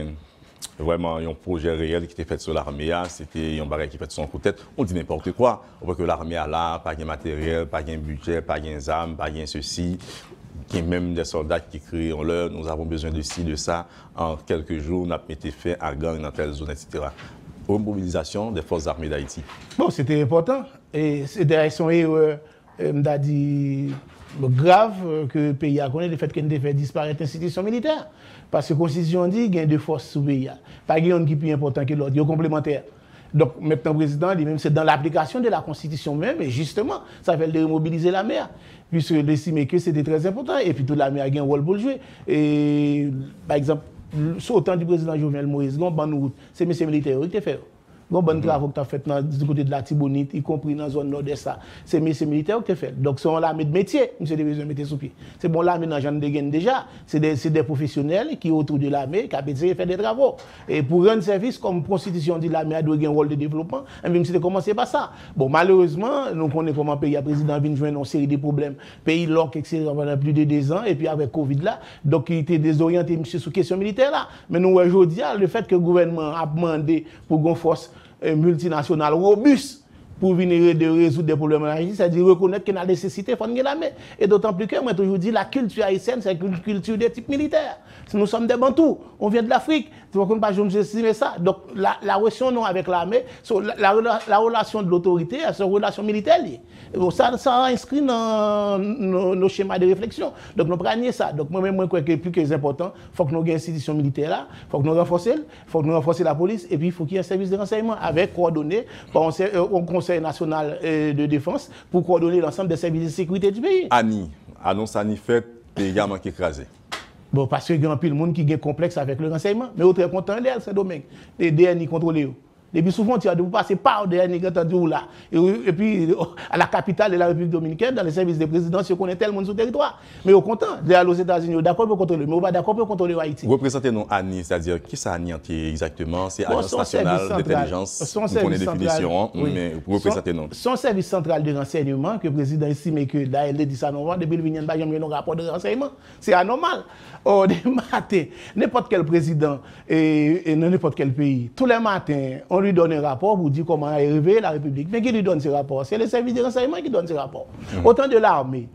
vraiment un projet réel qui était fait sur l'armée, c'était un bagage qui fait sur son côté. On dit n'importe quoi. On voit que l'armée a là, pas de matériel, pas de budget, pas de armes, pas de ceci. Il y a même des soldats qui crient en l'heure, nous avons besoin de ci, de ça. En quelques jours, on a mis fin à gang dans telle zone, et cetera. Remobilisation des forces armées d'Haïti. Bon, c'était important. Et c'est des réactions euh, euh, dit, graves que le pays a connu, le fait qu'il ait fait disparaître l'institution militaire. Parce que la Constitution dit qu'il y a deux forces sous le pays. Pas qu'il y a une qui est plus important que l'autre, il y a complémentaire. Donc, maintenant, le président, lui-même, c'est dans l'application de la Constitution même, et justement, ça fait de remobiliser la mer, puisque l'estimé que c'était très important, et puis toute la mer a un rôle pour le jouer. Et, par exemple, sur le temps du président Jovenel Moïse, c'est M. militaire qui a fait. bon bon travail que tu as fait du côté de la Tibonite, y compris dans la zone nord-est, c'est mes militaires que tu as fait. Donc, c'est l'armée de métier, monsieur de besoin de mettre sous pied. C'est bon, l'armée dans Jean de Gaine déjà, c'est des, des professionnels qui autour de l'armée, qui ont fait des travaux. Et pour rendre service, comme constitution dit l'armée a joué un rôle de développement, et même si c'est commencé par ça. Bon, malheureusement, nous connaissons comment le pays a président vient jouer une série de problèmes. Pays lock, et cetera pendant plus de deux ans, et puis avec Covid là, donc il était désorienté, monsieur, sur question militaire là. Mais nous, aujourd'hui, le fait que le gouvernement a demandé pour une force multinationale robuste pour venir de résoudre des problèmes en Haïti, c'est-à-dire reconnaître qu'il y a la nécessité, il faut gagner l'armée. Et d'autant plus que moi, toujours dit, la culture haïtienne, c'est une culture de type militaire. Si nous sommes des Bantous, on vient de l'Afrique, tu vois qu'on ne peut pas estimer ça. Donc, la, la relation non, avec l'armée, la, la, la relation de l'autorité, c'est une relation militaire. Bon, ça, ça inscrit dans nos, nos schémas de réflexion. Donc, nous prenons ça. Donc, moi-même, moi, je crois que plus que c'est important, il faut que nous ayons une institution militaire là, il faut que nous renforcions, il faut que nous renforcions la police, et puis il faut qu'il y ait un service de renseignement avec coordonné par un conseil national de défense pour coordonner l'ensemble des services de sécurité du pays. Annie, annonce Annie fait, et également qui écrasé. Bon, parce qu'il y a un pile monde qui a un complexe avec le renseignement, mais autre est content d'elle, c'est domaine. Les D N I contrôlés. Depuis souvent, tu as de vous passer par D N I là. Et, et puis, à la capitale de la République dominicaine, dans les services de présidence, on connaît tellement sur le territoire. Mais au content, d'aller aux États-Unis, d'accord pour contrôler, mais on va d'accord pour contrôler Haïti. Représentez-nous Annie, c'est-à-dire qui ça Annie exactement? C'est l'Agence nationale d'intelligence. Son service définition, oui. Mais représentez-nous. Son service central de renseignement, que le président estime que, d'ailleurs, il dit ça non, depuis le vingt, il y a un rapport de renseignement. C'est anormal. Or, des matins, n'importe quel président et, et dans n'importe quel pays, tous les matins, on lui donne un rapport pour dire comment est arrivé la République. Mais qui lui donne ce rapport? C'est le service de renseignement qui donne ce rapport. Mmh. Autant de l'armée,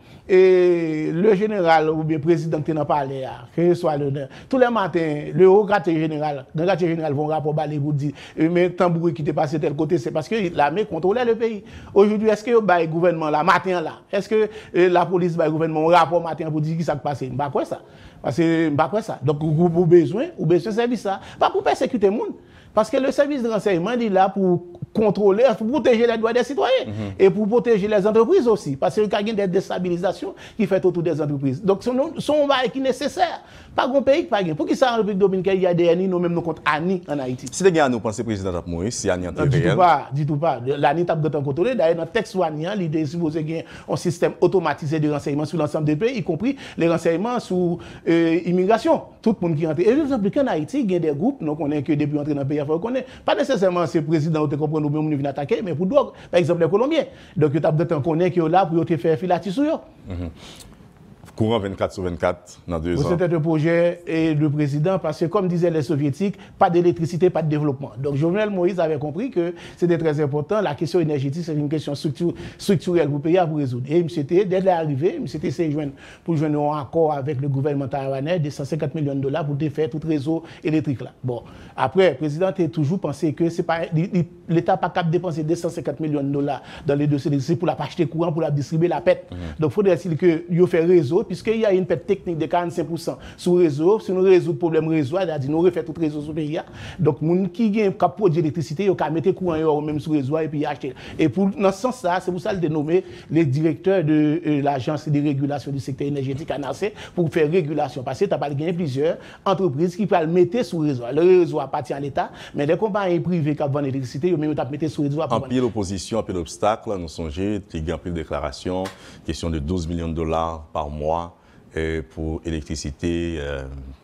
et le général ou bien le président qui n'a pas parlé, que ce soit le. Tous les matins, le haut quartier général, le quartier général vont rapport balai pour dire, mais tambour qui était passé tel côté, c'est parce que l'armée contrôlait le pays. Aujourd'hui, est-ce que le gouvernement, là, matin là, est-ce que euh, la police, le gouvernement, un rapport matin pour dire qui s'est passé? Pas quoi ça? Parce que pas quoi ça. Donc, vous avez besoin, vous avez besoin de service ça. Pas pour persécuter le monde. Parce que le service de renseignement il est là pour contrôler, pour protéger les droits des citoyens mm-hmm. et pour protéger les entreprises aussi. Parce qu'il y a des déstabilisations qui fait autour des entreprises. Donc, ce sont des qui nécessaires. Pas grand pays, pas grand. Pour qui ça en République dominicaine, il y a des Annie, nous-mêmes nous comptons Annie en Haïti. Si les gars nous pensez président Moïse, c'est Annie en réel. Du tout pas, du tout pas. L'Annie tape de temps contrôlé. D'ailleurs, dans le texte soignant, l'idée est supposée qu'il y ait un système automatisé de renseignement sur l'ensemble des pays, y compris les renseignements sur l'immigration. Euh, Tout le monde qui rentre. Et exemple, qu'en Haïti, il y a des groupes, nous connaissons que depuis entrer dans le pays, il faut connaître. Pas nécessairement ces présidents qui comprennent nous venir attaquer, mais pour d'autres, par exemple les Colombiens. Donc, il y a des gens qui sont là pour te faire filatis sur eux. Courant vingt-quatre sur vingt-quatre dans deux ans. C'était un projet de président parce que, comme disaient les soviétiques, pas d'électricité, pas de développement. Donc, Jovenel Moïse avait compris que c'était très important. La question énergétique, c'est une question structurelle pour le pays à vous résoudre. Et c'était, dès l'arrivée, il s'était essayé pour joindre un accord avec le gouvernement taïwanais de cent cinquante millions de dollars pour faire tout réseau électrique là. Bon, après, le président a toujours pensé que c'est pas l'État n'a pas capable de dépenser deux cent cinquante millions de dollars dans les dossiers d'électricité pour la acheter courant, pour la distribuer la pète. Mm-hmm. Donc, il faudrait-il que il fait réseau, puisqu'il y a une perte technique de quarante-cinq pour cent sur le réseau. Si nous résoudons le problème réseau, c'est-à-dire nous refait tout le réseau sur le pays. Donc, les gens qui ont produit l'électricité, ils ont mettre courant même sur le réseau et puis acheter. Et pour, dans ce sens-là, c'est pour ça qu'ils ont nommé les directeurs de euh, l'Agence de régulation du secteur énergétique A N A C pour faire régulation. Parce que tu as pas gagné plusieurs entreprises qui peuvent mettre sur le réseau. Le réseau appartient à l'État, mais les compagnies privées qui vendent l'électricité, ils ont mettre sur le réseau. En pile opposition, en pile obstacle, nous songeons, il y a une pile déclaration, question de douze millions de dollars par mois. Et pour l'électricité, euh,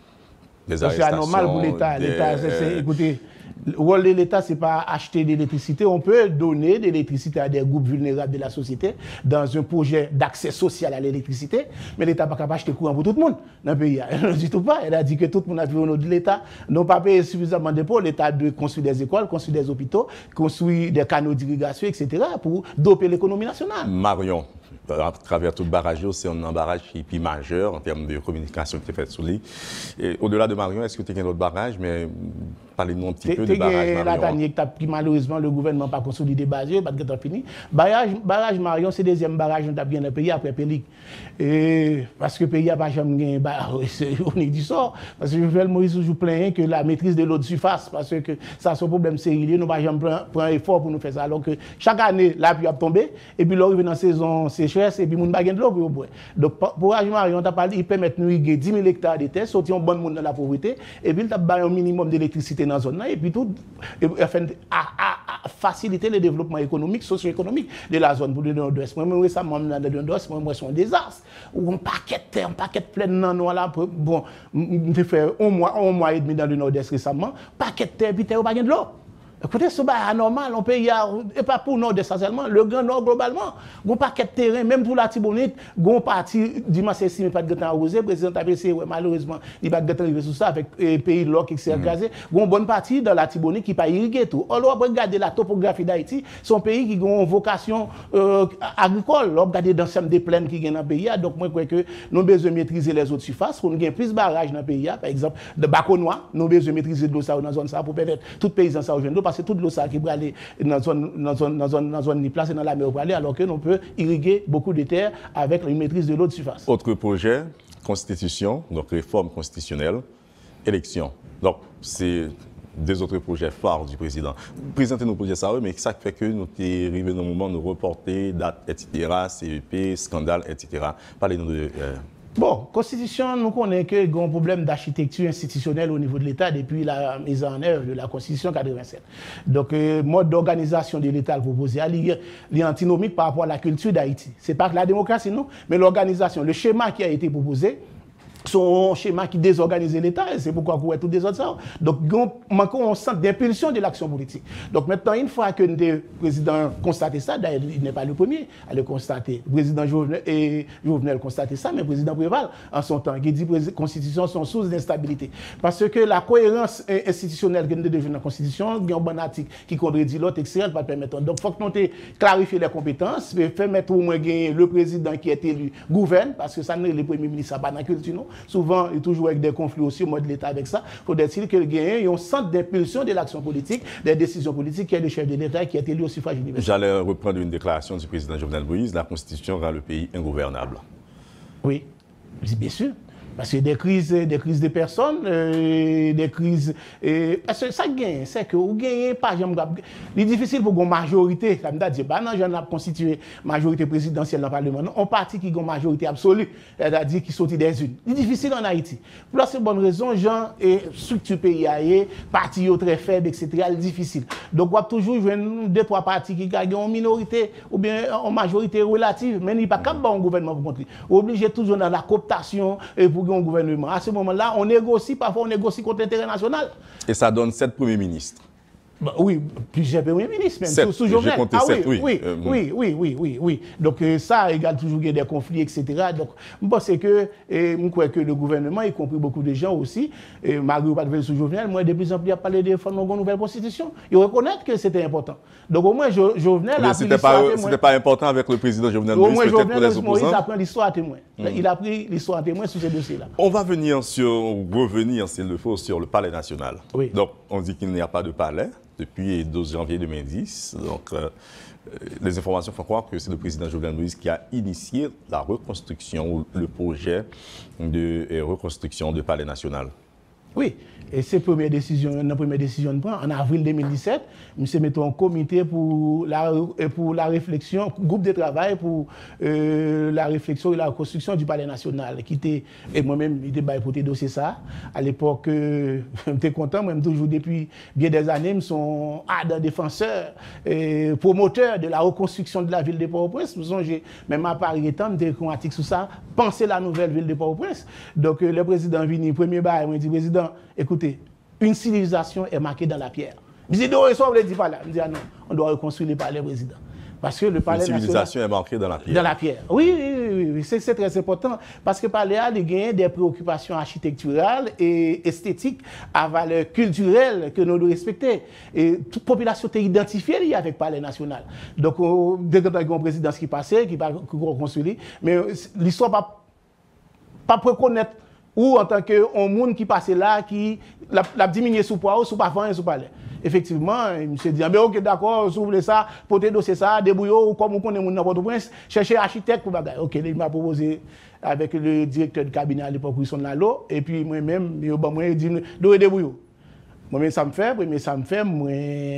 des arrestations. C'est anormal pour l'État. L'État, c'est, écoutez, le rôle de l'État, ce n'est pas acheter de l'électricité. On peut donner de l'électricité à des groupes vulnérables de la société dans un projet d'accès social à l'électricité, mais l'État n'est pas capable d'acheter courant pour tout le monde dans le pays. Elle ne dit tout pas. Elle a dit que tout le monde a vu au nom de l'État. N'ont pas payé suffisamment d'impôts. L'État doit construire des écoles, construire des hôpitaux, construire des canaux d'irrigation, et cetera pour doper l'économie nationale. Marion. À travers tout le barrage, c'est un barrage qui est majeur en termes de communication qui est fait sous lui. Au-delà de Marion, est-ce que tu as un autre barrage? Mais parlez-nous un petit peu de barrage Marion. Qui malheureusement, le gouvernement n'a pas consolidé barrage, pas de fini. Barrage, barrage Marion, c'est le deuxième barrage qui a bien le pays après Pélic. Et parce que le pays n'a pas jamais barrage, on est du sort. Parce que Jovenel Moïse joue plein que la maîtrise de l'eau de surface, parce que ça, c'est un problème sérieux. Nous n'avons pas jamais pris un effort pour nous faire ça. Alors que chaque année, la pluie a tombé, et puis là, on arrive dans la saison, c'est sécheresse et puis moun pa gen de l'eau pour boire. Donc pour Agimari, on t'a parlé, il permet de nous irriguer dix mille hectares de terre, sortir un bon monde dans la pauvreté et puis il t'a un minimum d'électricité dans la zone et puis tout afin à faciliter le développement économique, socio-économique de la zone pour le nord-ouest. Moi même récemment dans le nord-ouest, moi moi c'est un désastre. Ou un paquet de terre, un paquet de plaine non non là bon, j'ai fait un mois un mois et demi dans le nord-est récemment, paquet de terre puis terre pas gain de l'eau. Écoutez, ce n'est anormal, on peut y avoir, et pas pour le nord essentiellement, le Grand Nord globalement. Il y a paquet de terrain, même pour la Tibonite, il y a une partie du Massé si pas de temps arrosé, le président a essayé, malheureusement, il va pas arriver sur ça avec les pays loc qui s'est gazé. Il y a une bonne partie dans la Tibonite qui n'a pas irrigué tout. On doit regarder la topographie d'Haïti, c'est un pays qui a une vocation euh, agricole. On doit regarder l'ensemble des plaines qui sont dans le pays. Donc, moi, je crois que nous avons besoin de maîtriser les autres surfaces, pour nous avoir plus de barrages dans le pays. Par exemple, de Baconois, nous avons besoin de maîtriser de l'eau dans la zone ça pour permettre tout paysan ça aujourd'hui. Parce que toute l'eau ça qui va aller dans la zone dans zone dans zone dans zone placée dans la mer pour aller alors que l'on peut irriguer beaucoup de terres avec une maîtrise de l'eau de surface. Autre projet, constitution, donc réforme constitutionnelle, élection. Donc c'est deux autres projets phares du président. Présenter nos projets ça, mais ça fait que nous sommes arrivés dans le moment de reporter date, et cetera, C E P, scandale, et cetera. Parlez-nous de euh, Bon, Constitution, nous connaissons qu'il y a un problème d'architecture institutionnelle au niveau de l'État depuis la mise en œuvre de la Constitution quatre-vingt-sept. Donc, le mode d'organisation de l'État proposé, il est antinomique par rapport à la culture d'Haïti. Ce n'est pas que la démocratie, non, mais l'organisation, le schéma qui a été proposé, son schéma qui désorganise l'État, et c'est pourquoi vous êtes tout désordre ça. Donc, il manque un centre d'impulsion de l'action politique. Donc, maintenant, une fois que le président constate ça, d'ailleurs, il n'est pas le premier à le constater. Le président Jovenel, et Jovenel constaté ça, mais le président Préval, en son temps, qui dit que les constitutions sont source d'instabilité. Parce que la cohérence institutionnelle que nous devons dans la Constitution, il y a un bon article qui contredit l'autre, et cetera, pas permettre. Donc, il faut que nous clarifier les compétences, faire mettre au moins le président qui est élu gouverne, parce que ça n'est le premier ministre, ça pas dans la culture, non. Souvent, il y a toujours avec des conflits aussi au mode de l'État avec ça. Il faut dire que il y a un centre d'impulsion de l'action politique, des décisions politiques, qui est le chef de l'État qui est élu au suffrage universel. J'allais reprendre une déclaration du président Jovenel Moïse, la Constitution rend le pays ingouvernable. Oui, bien sûr. Parce que des crises, des crises de personnes, euh, des crises. Euh, parce que ça gagne, c'est que vous gagnez pas. C'est difficile pour une majorité. Ça me dit, bah non, j'en ai constitué majorité présidentielle dans le Parlement. Non, on parti qui a une majorité absolue, c'est-à-dire qui sortit des unes. C'est difficile en Haïti. Pour la bonne raison, gens et structure pays, partis très faibles, et cetera. C'est difficile. Donc, on va toujours jouer deux, trois partis qui gagnent en minorité ou bien en majorité relative. Mais il n'y a pas qu'un bon gouvernement pour contrer. Obligé toujours dans la cooptation et pour un gouvernement. À ce moment-là, on négocie, parfois on négocie contre l'intérêt national. Et ça donne sept premiers ministres. Bah, oui, plusieurs premiers ministres, même sept, sous Jovenel. Compté ah sept, oui, oui. Oui, Euh, oui, oui, oui, oui, oui. Donc euh, ça égale toujours des conflits, et cetera. Donc, je pense que, et, je crois que le gouvernement, y compris beaucoup de gens aussi, et, malgré pas de sous Jovenel, moi de plus en plus à parler de fondements de nouvelle constitution. Ils reconnaissent que c'était important. Donc au moins jo, Jovenel mais a pris l'histoire à témoin. C'était pas important avec le président Jovenel Moïse. Au moins Jovenel Moïse a pris l'histoire à témoin. Mm. Il a pris l'histoire à témoin sur ces dossiers-là. On va venir sur, revenir, s'il le faut, sur le palais national. Oui. Donc on dit qu'il n'y a pas de palais depuis douze janvier deux mille dix. Donc, euh, les informations font croire que c'est le président Jovenel Moïse qui a initié la reconstruction, le projet de euh, reconstruction du palais national. Oui, et c'est première décision, la première décision de prendre. En avril deux mille dix-sept, nous sommes mis en comité pour la, pour la réflexion, groupe de travail pour euh, la réflexion et la reconstruction du palais national. Qui était, et moi-même, j'étais pour te dossier ça. À l'époque, euh, j'étais content, moi-même toujours depuis bien des années, je suis ardent défenseur, et promoteur de la reconstruction de la ville de Port-au-Prince. Même à Paris étant, j'étais un article sur ça, penser la nouvelle ville de Port-au-Prince. Donc, euh, le président Vini, premier bail, il dit, président, écoutez, une civilisation est marquée dans la pierre. Je dis, non, on ne dit pas là. Je dis, ah non, on doit reconstruire le palais président. Parce que le palais national... Une civilisation est marquée dans la pierre. Dans la pierre. Oui, oui, oui, oui. C'est très important. Parce que le palais a des préoccupations architecturales et esthétiques à valeur culturelle que nous devons respecter. Et toute population est identifiée avec le palais national. Donc, dès qu'il y a un président qui passait, qui va reconstruire, mais l'histoire ne va pas reconnaître. Ou en tant que monde qui passe là, qui l'a diminué sous poids, sous pas et sous palais. Effectivement, il me dit, ah, ok, d'accord, si vous voulez ça, portez dossier ça, débrouillez, ou comme vous connaissez mon n'importe prince, cherchez architecte pour bagaille. Ok, il m'a proposé avec le directeur de cabinet à l'époque où ils sont là, et puis moi-même, il m'a dit, débrouillez. Moi-même, ça me fait, mais ça me fait, moi,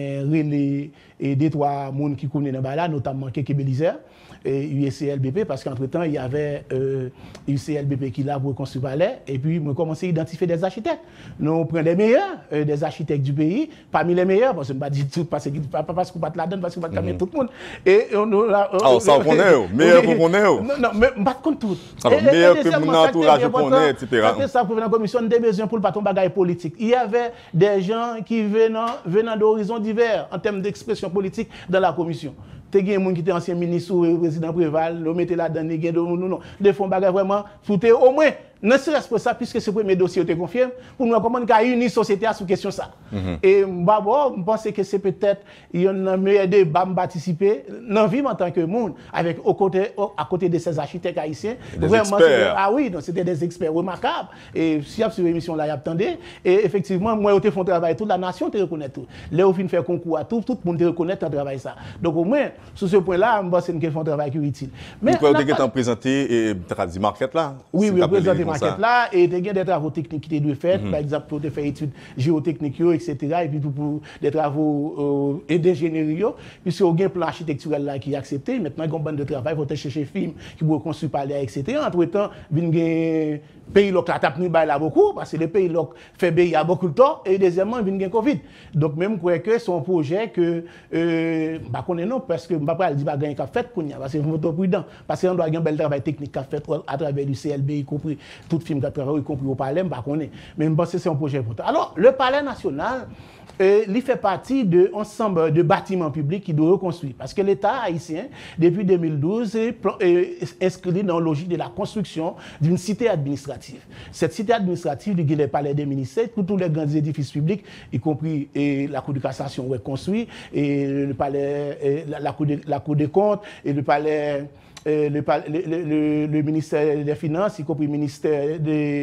relais et deux, trois personnes qui connaissent dans là, notamment Keke Belizer et U C L B P, parce qu'entre-temps, il y avait euh, U C L B P qui l'a pour construire palais, et puis, moi, commencé à identifier des architectes. Nous, on prend les meilleurs, euh, des architectes du pays, parmi les meilleurs, parce que je ne pas dire tout, parce que pas parce qu'on ne pas te la donne, parce qu'on ne pas te tout le monde. Et on nous là. Ah, ça, on connaît, meilleur pour qu'on ait. Non, non, mais on ne pas contre tout. Alors, meilleur que mon entourage qu'on ait, et cetera. C'est ça, pour venir en commission, on a besoin pour le patron bagaille politique. Il y avait des gens qui venant, venant d'horizons divers en termes d'expression politique dans la commission. Tu as des gens qui étaient anciens ministres ou président Préval, le mettez là-dedans, non, non, non. Des fonds bagaille vraiment, tout est au moins. Ne serait-ce pas ça, puisque ce premier dossier te confirme, pour nous comprendre qu'il y a une société à sous question ça. Mm-hmm. Et d'abord, je pense que c'est peut-être il y a un meilleur débat à participer dans vie en tant que monde, avec au côté, au, à côté de ces architectes haïtiens. Des vraiment, experts. Ah oui, c'était des experts remarquables. Et si y a sur l'émission là, il y a attendez. Et effectivement, moi, je fais un travail, toute la nation te reconnaît tout. Là, au fin de faire concours à tout, tout le monde te reconnaît ton travail ça. Donc au moins, sur ce point-là, je pense que c'est un travail qui est utile. Mais vous pouvez pas... présenté et tu market là. Oui, oui, présenté market là. Et il y a des travaux techniques qui doivent faire, mm-hmm. par exemple, pour faire études géotechniques, et cetera. Et puis pour, pour des travaux euh, d'ingénierie, puisque il y a un plan architectural là qui est accepté. Maintenant, il y a un bande de travail, il faut chercher film qui vont construire par là, et cetera. Entre-temps, il y a pays qui a tapé là beaucoup, parce que les pays qui fait il y a beaucoup de temps. Et deuxièmement, il y a Covid. Donc, même quoi que c'est un projet que, euh, bah, qu'on est non, parce que je ne vais pas dire qu'il y a fait, parce que je suis prudent. Parce qu'on doit avoir un bel travail technique qui a fait à travers du C L B, y compris tout film qui a travaillé, y compris au Palais, je ne sais pas. Mais je pense que c'est un projet important. Alors, le Palais national, Euh, il fait partie d'un ensemble de bâtiments publics qui doivent reconstruire. Parce que l'État haïtien, depuis deux mille douze, est, est inscrit dans la logique de la construction d'une cité administrative. Cette cité administrative, il y a les palais des ministères, tous les grands édifices publics, y compris et la Cour de cassation est construite, et le palais, et la, la, cour de, la Cour des comptes, et le palais... Euh, le, le, le, le ministère des Finances, y compris le ministère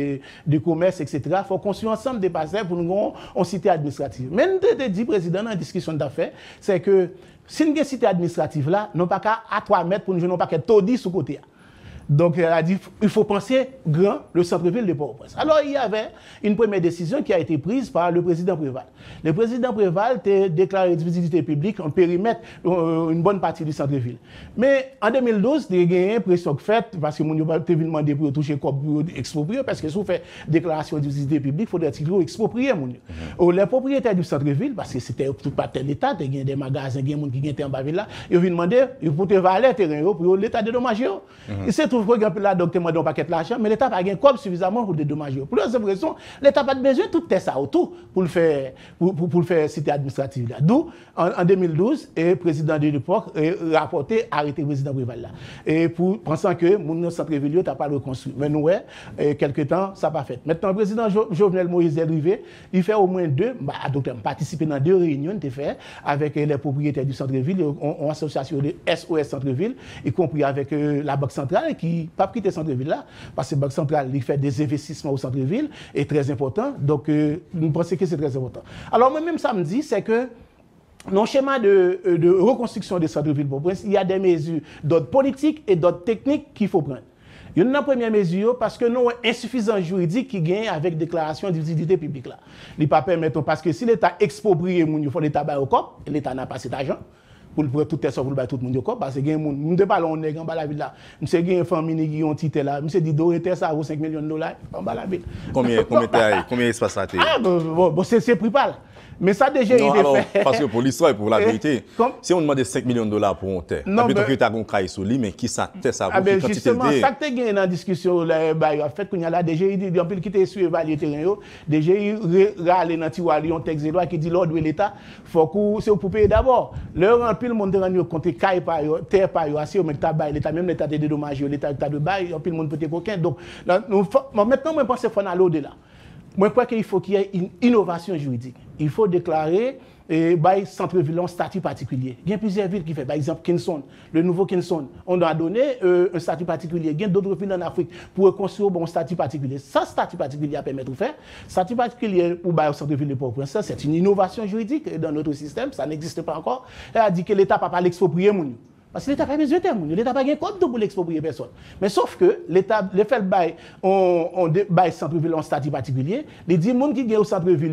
du Commerce, et cetera. Il faut construire ensemble des passerelles pour nous avoir une cité administrative. Même de dit président dans la discussion d'affaires, c'est que si nous avons une cité administrative là, nous n'avons pas qu'à à trois mètres pour nous n'avons pas qu'à taudis sous côté. Donc, elle a dit il faut penser grand le centre-ville de Port-au-Prince. Alors, il y avait une première décision qui a été prise par le président Préval. Le président Préval a déclaré d'utilité publique en périmètre euh, une bonne partie du centre-ville. Mais en deux mille douze, il y a eu une pression faite parce que mon n'a pas demandé pour toucher le corps pour exproprier, parce que si on fait déclaration d'utilité publique, il faudrait exproprier. Mm-hmm. Les propriétaires du centre-ville, parce que c'était tout pas tel l'État, il y a des magasins, il y a des gens qui étaient en bas là, ils ont demandé pour te valer terrain pour l'État dédommager. Mm-hmm. Pour exemple, là, donc, demande un paquet d'argent, mais l'État n'a pas gagné suffisamment pour dédommager. Pour cette raison, l'État n'a pas besoin de tout ça autour pour le faire, pour, pour, pour le faire cité administrative. D'où, en, en deux mille douze, le président de l'époque a rapporté arrêter le président Préval là. Et pour pensant que mon centre-ville n'a pas reconstruit. Mais nous, ouais, quelque temps, ça n'a pas fait. Maintenant, le président jo Jovenel Moïse est arrivé, il fait au moins deux, bah, donc, participer dans deux réunions de fait avec les propriétaires du centre-ville, en, en association de S O S Centre-ville, y compris avec euh, la Banque centrale qui pas quitter le centre-ville là, parce que la Banque centrale il fait des investissements au centre-ville, est très important. Donc, euh, nous pensons que c'est très important. Alors, moi-même, ça me dit, c'est que dans le schéma de, de reconstruction des centres-villes, il y a des mesures d'ordre politique et d'ordre technique qu'il faut prendre. Il y a une première mesure parce que nous avons insuffisance juridique qui gagne avec déclaration d'utilité publique là. Il ne pas permettre parce que si l'État exproprié, il faut l'État bailler au corps, l'État n'a pas cet argent. Pour le tout ça pour le tout le monde corps parce que gain monde nous pas on est en bas la ville là monsieur gain famille qui ont titre là monsieur dit doit ça vaut cinq millions de dollars en bas la ville combien combien taille combien espace ça ah bon bon c'est c'est prix pas mais ça déjà il est fait parce que pour l'histoire pour la vérité si on demande cinq millions de dollars pour un terre non mais que tu as un caille sur lui mais qui ça ça vaut quantité justement ça que tu gain dans discussion là en fait qu'on y a là déjà il dit en pile qui te sur évaluer terrain yo déjà il râler dans tiroir un texte de loi qui dit l'ordre de l'état faut que c'est pour payer d'abord leur en pile monde rendu compte caille par yo terre par yo assez mais l'état bail l'état même l'état de dédommagé l'état de bail en pile monde peut coquin donc maintenant moi pense faut aller au-delà. Moi, je crois qu'il faut qu'il y ait une innovation juridique. Il faut déclarer et bail centre-ville en statut particulier. Il y a plusieurs villes qui font, par exemple, Kingston, le nouveau Kingston. On doit donner euh, un statut particulier. Il y a d'autres villes en Afrique pour reconstruire un statut particulier. Ça, statut particulier à permettre de faire. Statut particulier pour bail au centre-ville de Port-au-Prince, c'est une innovation juridique dans notre système. Ça n'existe pas encore. Elle a dit que l'État n'a pas l'exproprier. Parce que l'État n'a pas besoin de terme, l'État n'a pas de compte pour l'exproprier personne. Mais sauf que l'État, le fait de bail, on, on bail centre-ville en statut particulier, les dix personnes qui sont au centre-ville,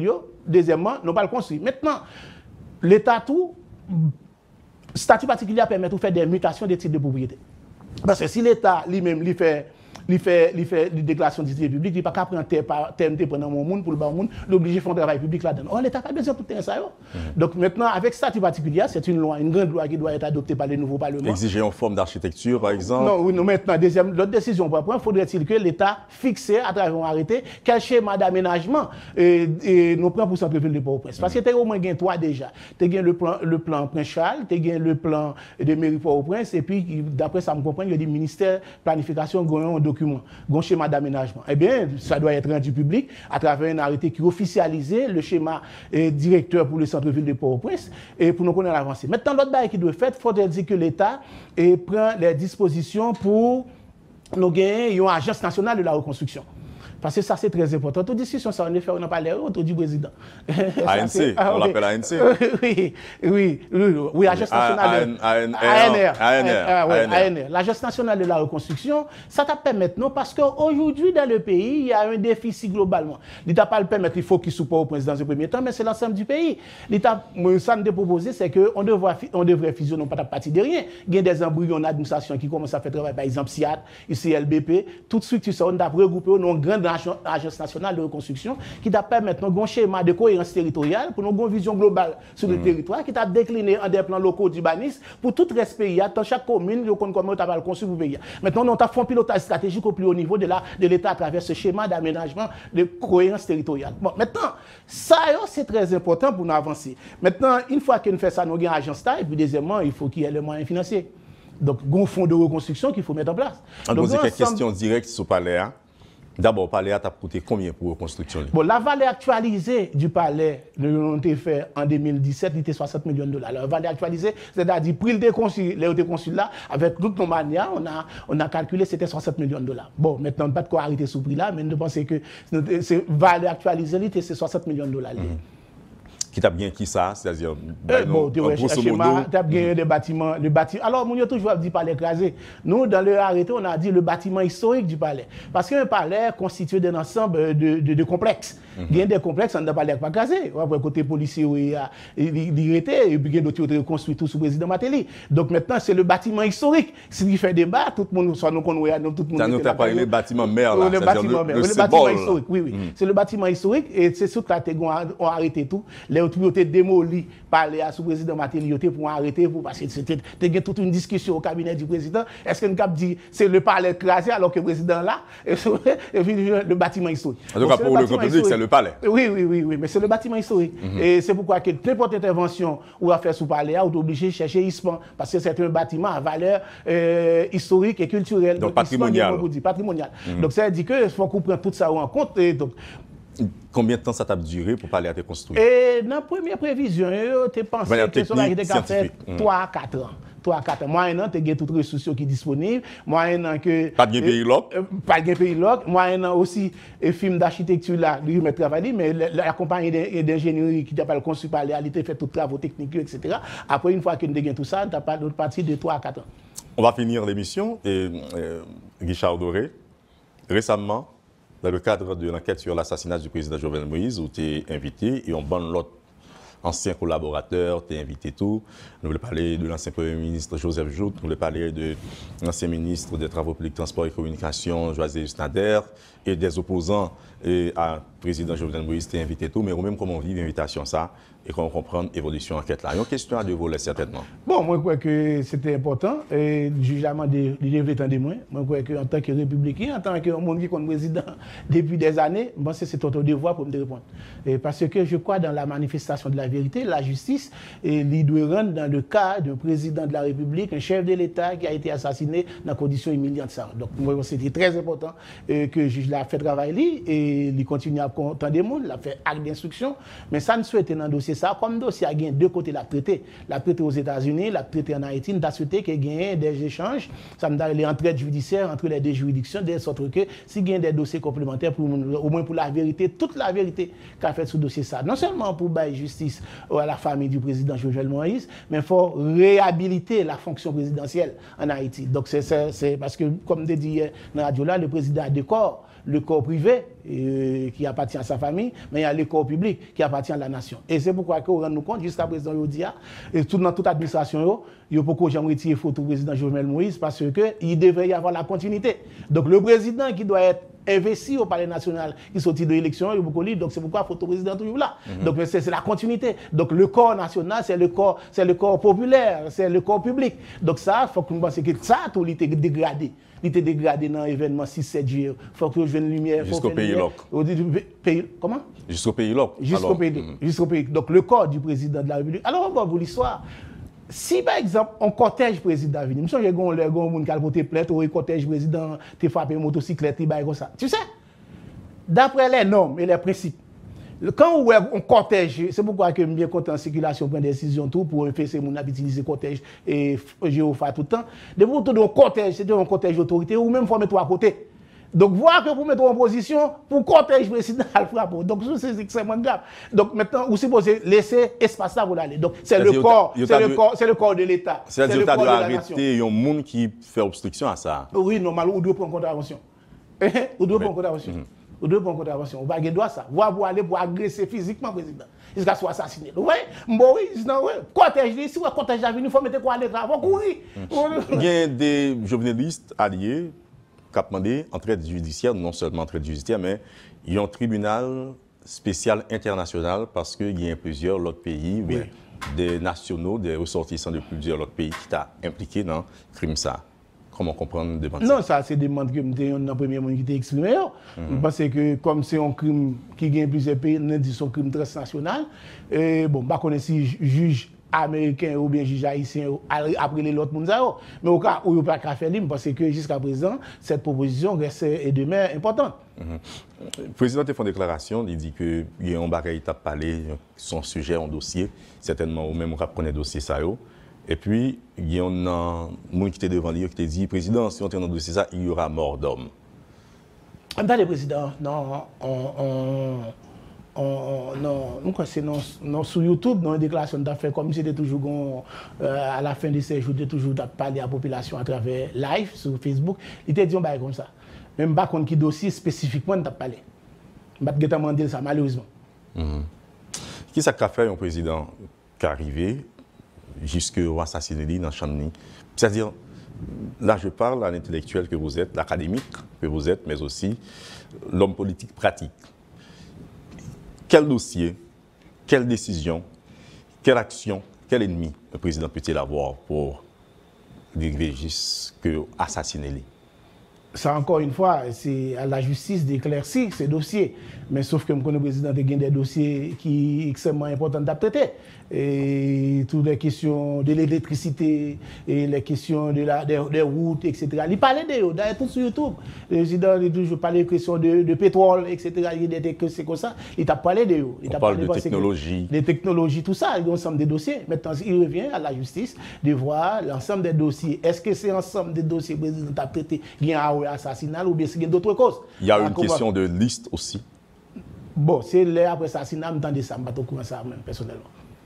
Deuxièmement, nous pas le construire. Maintenant, l'État tout, statut particulier permet de faire des mutations des titres de propriété. Parce que si l'État lui-même lui fait il fait il fait une déclaration d'utilité publique, il pas qu'à prendre terme pendant mon monde pour le bon monde, l'obliger à faire un travail public là-dedans. Oh, l'État a besoin de tout ça. Donc maintenant, avec statut particulier, c'est une loi, une grande loi qui doit être adoptée par le nouveau Parlement. Exiger une forme d'architecture, par exemple. Non, oui, non, maintenant, deuxième, l'autre décision, il faudrait-il que l'État fixe à travers un arrêté quel schéma d'aménagement et, et nous prenons pour centre-ville de Port-au-Prince. Parce que tu as au moins trois déjà. Tu as le plan, le plan Prince-Charles, tu as le plan de mairie Port-au-Prince, et puis d'après ça me comprend, il y a du ministère planification, il y a un document, un schéma d'aménagement. Eh bien, ça doit être rendu public à travers un arrêté qui officialise le schéma eh, directeur pour le centre-ville de Port-au-Prince et pour nous connaître l'avancée. Maintenant, l'autre bail qui doit être fait, il faudrait dire que l'État eh, prend les dispositions pour nous gagner une agence nationale de la reconstruction. Parce que ça, c'est très important. Toute discussion, ça, en effet, on n'a pas l'air autour du président. A N C, ah, on oui. l'appelle A N C. Oui, oui, oui, oui, Agence nationale de A N R. A N R. L'Agence nationale de la reconstruction, ça t'a permis non parce qu'aujourd'hui, dans le pays, il y a un déficit globalement. L'État pas le permettre, il faut qu'il soit au président dans un premier temps, mais c'est l'ensemble du pays. L'État, ça nous a proposé, c'est qu'on devrait, on devrait fusionner, non pas partir de rien. Il y a des embryons d'administration qui commencent à faire travail, par exemple, S I A D, I C L B P, toute structure, ça, on a regroupé dans une grande Agence nationale de reconstruction qui t'a permis maintenant un schéma de cohérence territoriale pour nous avoir une vision globale sur le mmh. territoire qui t'a décliné en des plans locaux d'urbanisme pour tout respect dans chaque commune le compte comment tu vas le construire pour pays. Maintenant on t'a fait un pilotage stratégique au plus haut niveau de la de l'État à travers ce schéma d'aménagement de cohérence territoriale. Bon, maintenant ça c'est très important pour nous avancer. Maintenant une fois qu'on fait ça nous avons une agence et puis deuxièmement il faut qu'il y ait les moyens financiers. Donc un fonds de reconstruction qu'il faut mettre en place. On pose quelques questions directes sur le palais. Hein? D'abord, le palais a coûté combien pour la reconstruction? Bon, la valeur actualisée du palais, nous l'avons fait en deux mille dix-sept, il était soixante millions de dollars. La valeur actualisée, c'est-à-dire, prix de construit, les hôtels conçus là, avec toutes nos manières, on a, on a calculé c'était soixante millions de dollars. Bon, maintenant, on n'a pas de quoi arrêter ce prix-là, mais nous pensons que la valeur actualisée, c'est soixante millions de dollars. Mm-hmm. Qui t'a bien qui ça, c'est-à-dire euh, bon, tu as bien des bâtiments, le bâtiment. Alors, on a toujours dit palais écrasé. Nous, dans le arrêté, on a dit le bâtiment historique du palais. Parce qu'un palais constitué d'un ensemble de, de, de complexes. Mm-hmm. Il y a des complexes, on n'a pas l'air pas écrasé. Après, côté policier, il était, et puis il y a d'autres qui ont construit tout sous le président Matéli. Donc maintenant, c'est le bâtiment historique. Ce qui fait débat, tout le monde, soit nous connaît, tout le monde. Ça nous t'a parlé le bâtiment mère là. Le bâtiment mère, le bâtiment historique, oui, oui. C'est le bâtiment historique, et c'est ce que on a arrêté tout. Les tout été démoli par les sous-président Matéli pour arrêter pour parce que c'était toute une discussion au cabinet du président. Est-ce qu'on a dit c'est le palais écrasé alors que le président là et puis le bâtiment historique. En tout cas pour le grand public c'est le palais. Oui oui oui oui mais c'est le bâtiment historique mm-hmm. Et c'est pourquoi que n'importe intervention ou à faire sous palais on est obligé de chercher Ispan parce que c'est un bâtiment à valeur euh, historique et culturelle. Donc, donc patrimonial. Patrimonial. Mm-hmm. Donc ça veut dire que faut qu'on prenne tout ça en compte et donc combien de temps ça t'a duré pour parler à te construire? Et dans la première prévision, tu pensé que ça va être fait trois à quatre ans. trois à quatre ans. Moyennant, tu as toutes les ressources qui sont disponibles. Moyennant que. Pas de pays loc. Pas de pays loc. Moyennant aussi, les films d'architecture là, lui mettre travailler, mais la compagnie d'ingénierie qui t'a pas construit par elle, elle a fait tous les travaux techniques, et cetera. Après, une fois que tu as tout ça, tu n'as pas d'autre partie de trois à quatre ans. On va finir l'émission. Et euh, Richard Doré, récemment, dans le cadre de l'enquête sur l'assassinat du président Jovenel Moïse, où tu es invité et on banne l'autre ancien collaborateur, tu es invité tout. Nous voulons parler de l'ancien Premier ministre Joseph Jout, nous voulons parler de l'ancien ministre des Travaux publics, Transports et Communications, Joasil Nader, et des opposants et à président Jovenel Moïse, tu es invité tout. Mais même comment on vit l'invitation, ça, et comment comprendre l'évolution enquête là. Il y a une question à deux volets, certainement. Bon, moi, je crois que c'était important. Et le jugement des développements de moi, moi, je crois qu'en tant que républicain, en tant que monde qui est président depuis des années, bon, c'est notre devoir pour me répondre. Et parce que je crois dans la manifestation de la vérité, la justice, et il doit rendre dans le cas d'un président de la République, un chef de l'État qui a été assassiné dans des conditions humiliantes. Donc, moi, c'était très important euh, que le juge l'a fait travailler et il continue à compter des monde, il a fait acte d'instruction. Mais ça ne souhaitait dans le dossier ça, comme dossier a gagné deux côtés la traité. La traité aux États-Unis, la traité en Haïti, on a souhaité qu'il y ait des échanges, ça me donne les entraides judiciaires entre les deux juridictions, de sorte que s'il y a des dossiers complémentaires, pour, au moins pour la vérité, toute la vérité qu'a fait ce dossier ça, non seulement pour bailler justice à la famille du président Jovenel Moïse, mais il faut réhabiliter la fonction présidentielle en Haïti. Donc c'est parce que, comme je dit dans la radio là, le président a deux corps, le corps privé euh, qui a appartient à sa famille, mais il y a le corps public qui appartient à la nation. Et c'est pourquoi on rend nous compte, jusqu'à présent, il dit, et tout, dans toute administration, il faut que j'en retire photo du président Jovenel Moïse parce qu'il devrait y avoir la continuité. Donc le président qui doit être investi au palais national, qui sortit de l'élection, il beaucoup donc c'est pourquoi photo président toujours là. Mm-hmm. Donc c'est la continuité. Donc le corps national, c'est le corps, c'est le corps populaire, c'est le corps public. Donc ça, il faut que nous pensions que ça, tout était dégradé. Il était dégradé dans l'événement six sept juillet. Il faut que je vienne lumière. Jusqu'au pays loc. Comment? Jusqu'au pays loc. Jusqu'au pays, mm-hmm. jusqu'au pays. Donc le corps du président de la République. Alors on va vous l'histoire. Si par exemple, on cortège président venu, je sais que les gens qui ont voté plainte, ou cortège président, tu frappé une motocyclette, tu comme ça. Tu sais, d'après les normes et les principes, quand on cortège, c'est pourquoi je suis bien content en circulation prendre des décisions tout pour faire ces gens utiliser cortège et géopha tout le temps. De vous tout un cortège, c'est un cortège d'autorité ou même faut mettre à côté. Donc, voir que vous mettez en position pour cortège président à le frapper. Donc, c'est extrêmement grave. Donc, maintenant, vous supposez laisser espace là pour aller. Donc, c'est le corps, c'est le corps, c'est le corps de l'État. C'est-à-dire que vous avez arrêté un monde qui fait obstruction à ça. Oui, normalement, vous devez prendre contravention. Vous devez prendre contravention. Vous devez prendre contravention. Vous n'avez pas ça. Vous allez aller pour agresser physiquement le président. Jusqu'à soit assassiné. Vous voyez? Bon, oui, non, oui. Cortège, si vous cortège à venir, il faut mettre quoi à l'état. Il faut courir. Il y a des journalistes alliés qui ont demandé entraide judiciaire, non seulement entraide judiciaire, mais il y a un tribunal spécial international parce qu'il y a plusieurs autres pays, oui. Des nationaux, des ressortissants de plusieurs autres pays qui sont impliqués dans le crime ça. Comment comprendre des Non, ça c'est des demandes que le premier monde qui t'a exprimé. Je pense que comme c'est un crime qui gagne plusieurs pays, on dit son crime transnational. Et bon, je ne connais pas si juge américain ou bien juge haïtien après les autres monde. Mais au cas où il n'y a pas faire libre, parce que jusqu'à présent, cette proposition reste et demeure importante. Mm-hmm. Le président a fait une déclaration, il dit qu'il y a un bagage qui a parlé, son sujet, un dossier, certainement, ou même on connaît le dossier ça. Et puis, il y a un monde qui était devant lui qui a dit, président, si on tient dans le dossier ça, il y aura mort d'homme. Attendez, président, non, on, on, on, non, nous c'est non, non, sur YouTube, dans une déclaration d'affaires, comme c'était toujours, euh, à la fin de ces jours, de toujours parler à la population à travers live sur Facebook, il était dit, on va comme ça. Même pas contre qui dossier spécifiquement, on t'a parlé. Je ne vais pas demander ça, malheureusement. Mm-hmm. Qui ça qu'a fait un président qui est arrivé jusqu'au assassinat dans Chamny? C'est-à-dire, là je parle à l'intellectuel que vous êtes, l'académique que vous êtes, mais aussi l'homme politique pratique. Quel dossier, quelle décision, quelle action, quel ennemi le président peut-il avoir pour dériver jusqu'à assassiner? Ça, encore une fois, c'est à la justice d'éclaircir ces dossiers. Mais sauf que le président a des dossiers qui sont extrêmement importants à traiter. Et toutes les questions de l'électricité, et les questions de la, des, des routes, et cetera. Il parlait d'eux, d'ailleurs, tout sur YouTube. Le président a toujours parlé de questions de, de pétrole, et cetera. Il était que c'est comme ça. Il a parlé d'eux. Il a parlé de technologie. Des technologies, tout ça, l'ensemble des dossiers. Maintenant, il revient à la justice de voir l'ensemble des dossiers. Est-ce que c'est l'ensemble des dossiers que le président a traité qui ont un assassinat ou bien c'est d'autres causes? Il y a une question de liste aussi. Bon, c'est l'air après l'assassinat, je ne sais pas comment ça même, personnellement.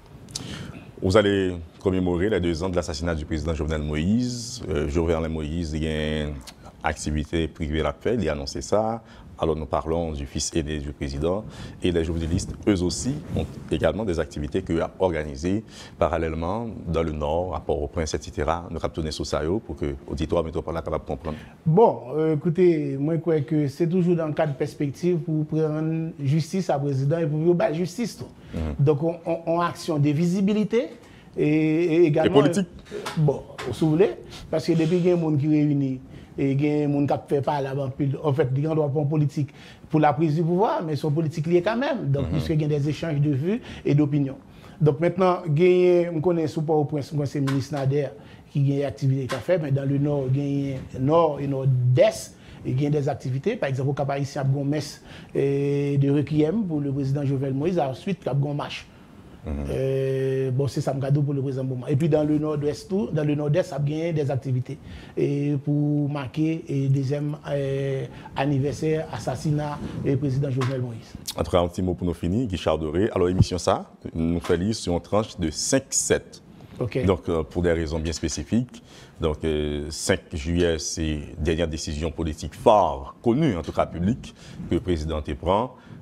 Vous allez commémorer les deux ans de l'assassinat du président Jovenel Moïse. Euh, Jovenel Moïse, il y a une activité privée à faire, il a annoncé ça. Alors nous parlons du fils aîné du président et les journalistes, eux aussi, ont également des activités qu'ils ont organisées parallèlement dans le Nord, à Port-au-Prince, et cetera. Nous captons sur ça pour que l'auditoire métropole capable de comprendre. Bon, euh, écoutez, moi je crois que c'est toujours dans le cadre de perspective pour prendre justice à président et pour faire justice. Tout. Mm-hmm. Donc on, on, on action de visibilité et, et également... Et politique. Euh, bon, si vous voulez, parce que depuis qu'il y a des gens qui réunissent, et il y a des gens qui fait parler en fait, il y a un politique pour la prise du pouvoir, mais son politique lié quand même. Donc, mm-hmm. puisqu'il y a des échanges de vues et d'opinions. Donc, maintenant, on connaît sous Port-au-Prince, c'est le ministre Nader qui a des activités qu'il a fait, mais dans le Nord, il y a Nord et Nord-Est, il y a des activités. Par exemple, au Cap Haïtien, il y a une messe de requiem pour le président Jovenel Moïse, ensuite, il y a une marche. Mm-hmm. euh, bon, c'est ça cadeau pour le président Bouma. Et puis dans le nord-ouest, tout, dans le nord-est, ça a bien des activités et pour marquer le deuxième euh, anniversaire assassinat du président Jovenel Moïse. En tout cas, un petit mot pour nous finir, Guichard Doré. Alors, l'émission ça, nous fait lire sur une tranche de cinq sept. Okay. Donc, euh, pour des raisons bien spécifiques. Donc, euh, cinq juillet, c'est la dernière décision politique phare, connue en tout cas publique, que le président prend.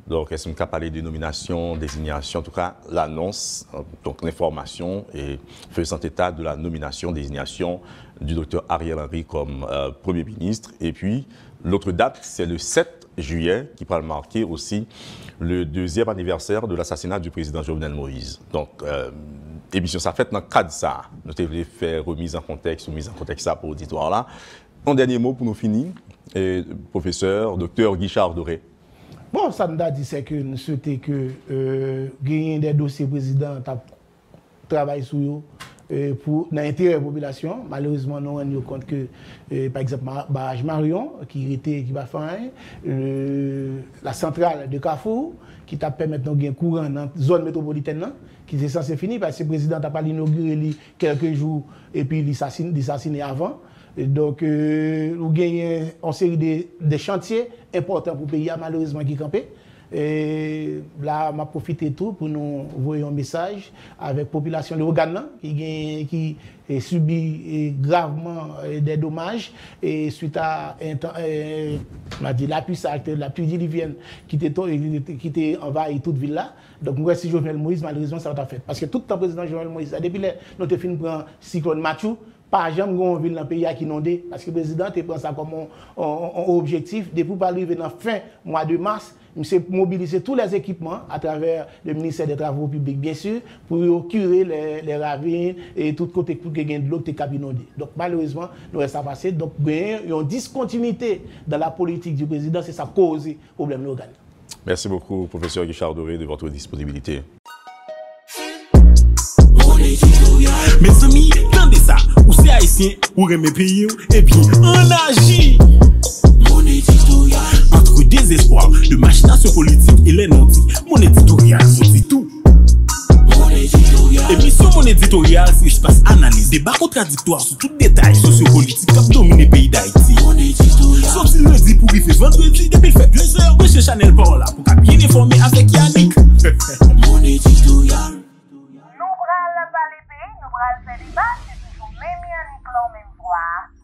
Donc, est-ce qu'on peut parler de nomination, désignation, en tout cas, l'annonce, donc l'information et faisant état de la nomination, désignation du docteur Ariel Henry comme euh, Premier ministre. Et puis, l'autre date, c'est le sept juillet, qui va marquer aussi le deuxième anniversaire de l'assassinat du président Jovenel Moïse. Donc, euh, émission ça fait dans le cadre de ça. Nous devons faire remise en contexte, ou mise en contexte ça pour l'auditoire là. Un dernier mot pour nous finir, et, professeur, docteur Guichard Doré. Bon, ça nous a dit c'est que nous souhaitons que euh, gagner des dossiers présidents travaillent sur eux euh, pour l'intérêt de la population. Malheureusement, nous nous rendons compte que, euh, par exemple, Barrage Marion, qui était qui va faire euh, la centrale de Carrefour, qui t'a permis de gagner courant dans la zone métropolitaine, qui est censé finir parce que le président n'a pas inauguré quelques jours et puis il assassiné avant. Et donc, euh, nous gagnons une série de, de chantiers importants pour le pays, malheureusement, qui campé. Et là, je profite de tout pour nous envoyer un message avec la population de Ouagana qui, qui a subi gravement des dommages et suite à euh, la puissance, la pluie diluvienne qui était envahi toute ville là. Donc, moi, si Jovenel Moïse, malheureusement, ça va être fait. Parce que tout le temps, président Jovenel Moïse, depuis que nous avons fini pour un cyclone Mathieu, pas jamais une ville dans le pays qui inondé. Parce que le président prend ça comme un, un, un objectif. Depuis pour arriver dans la fin mois de mars, il s'est mobilisé tous les équipements à travers le ministère des Travaux publics, bien sûr, pour curer les, les ravines et tout côté pour que de l'eau qui est inondé. Donc malheureusement, nous restons passé. Donc il y a une discontinuité dans la politique du président, c'est ça cause le problème local. Merci beaucoup, professeur Guichard Doré, de votre disponibilité. Mes amis, tendez ça, ou c'est haïtien, ou remet pays, et bien, on agit. Mon éditorial. Entre désespoir, de machination politique et les non-dits, mon éditorial, vous dit tout. Mon éditorial. Émission Mon éditorial, c'est espace analyse, débat contradictoire sur tout détail sociopolitique qui domine le pays d'Haïti. Mon éditorial. Sauf si lundi pour y faire vendredi, depuis le fait deux heures, monsieur Chanel par là, pour qu'à bien informer avec Yannick. Mon éditorial. Nous prenons le pays, nous prenons le débat, c'est toujours même Yannick, même voix.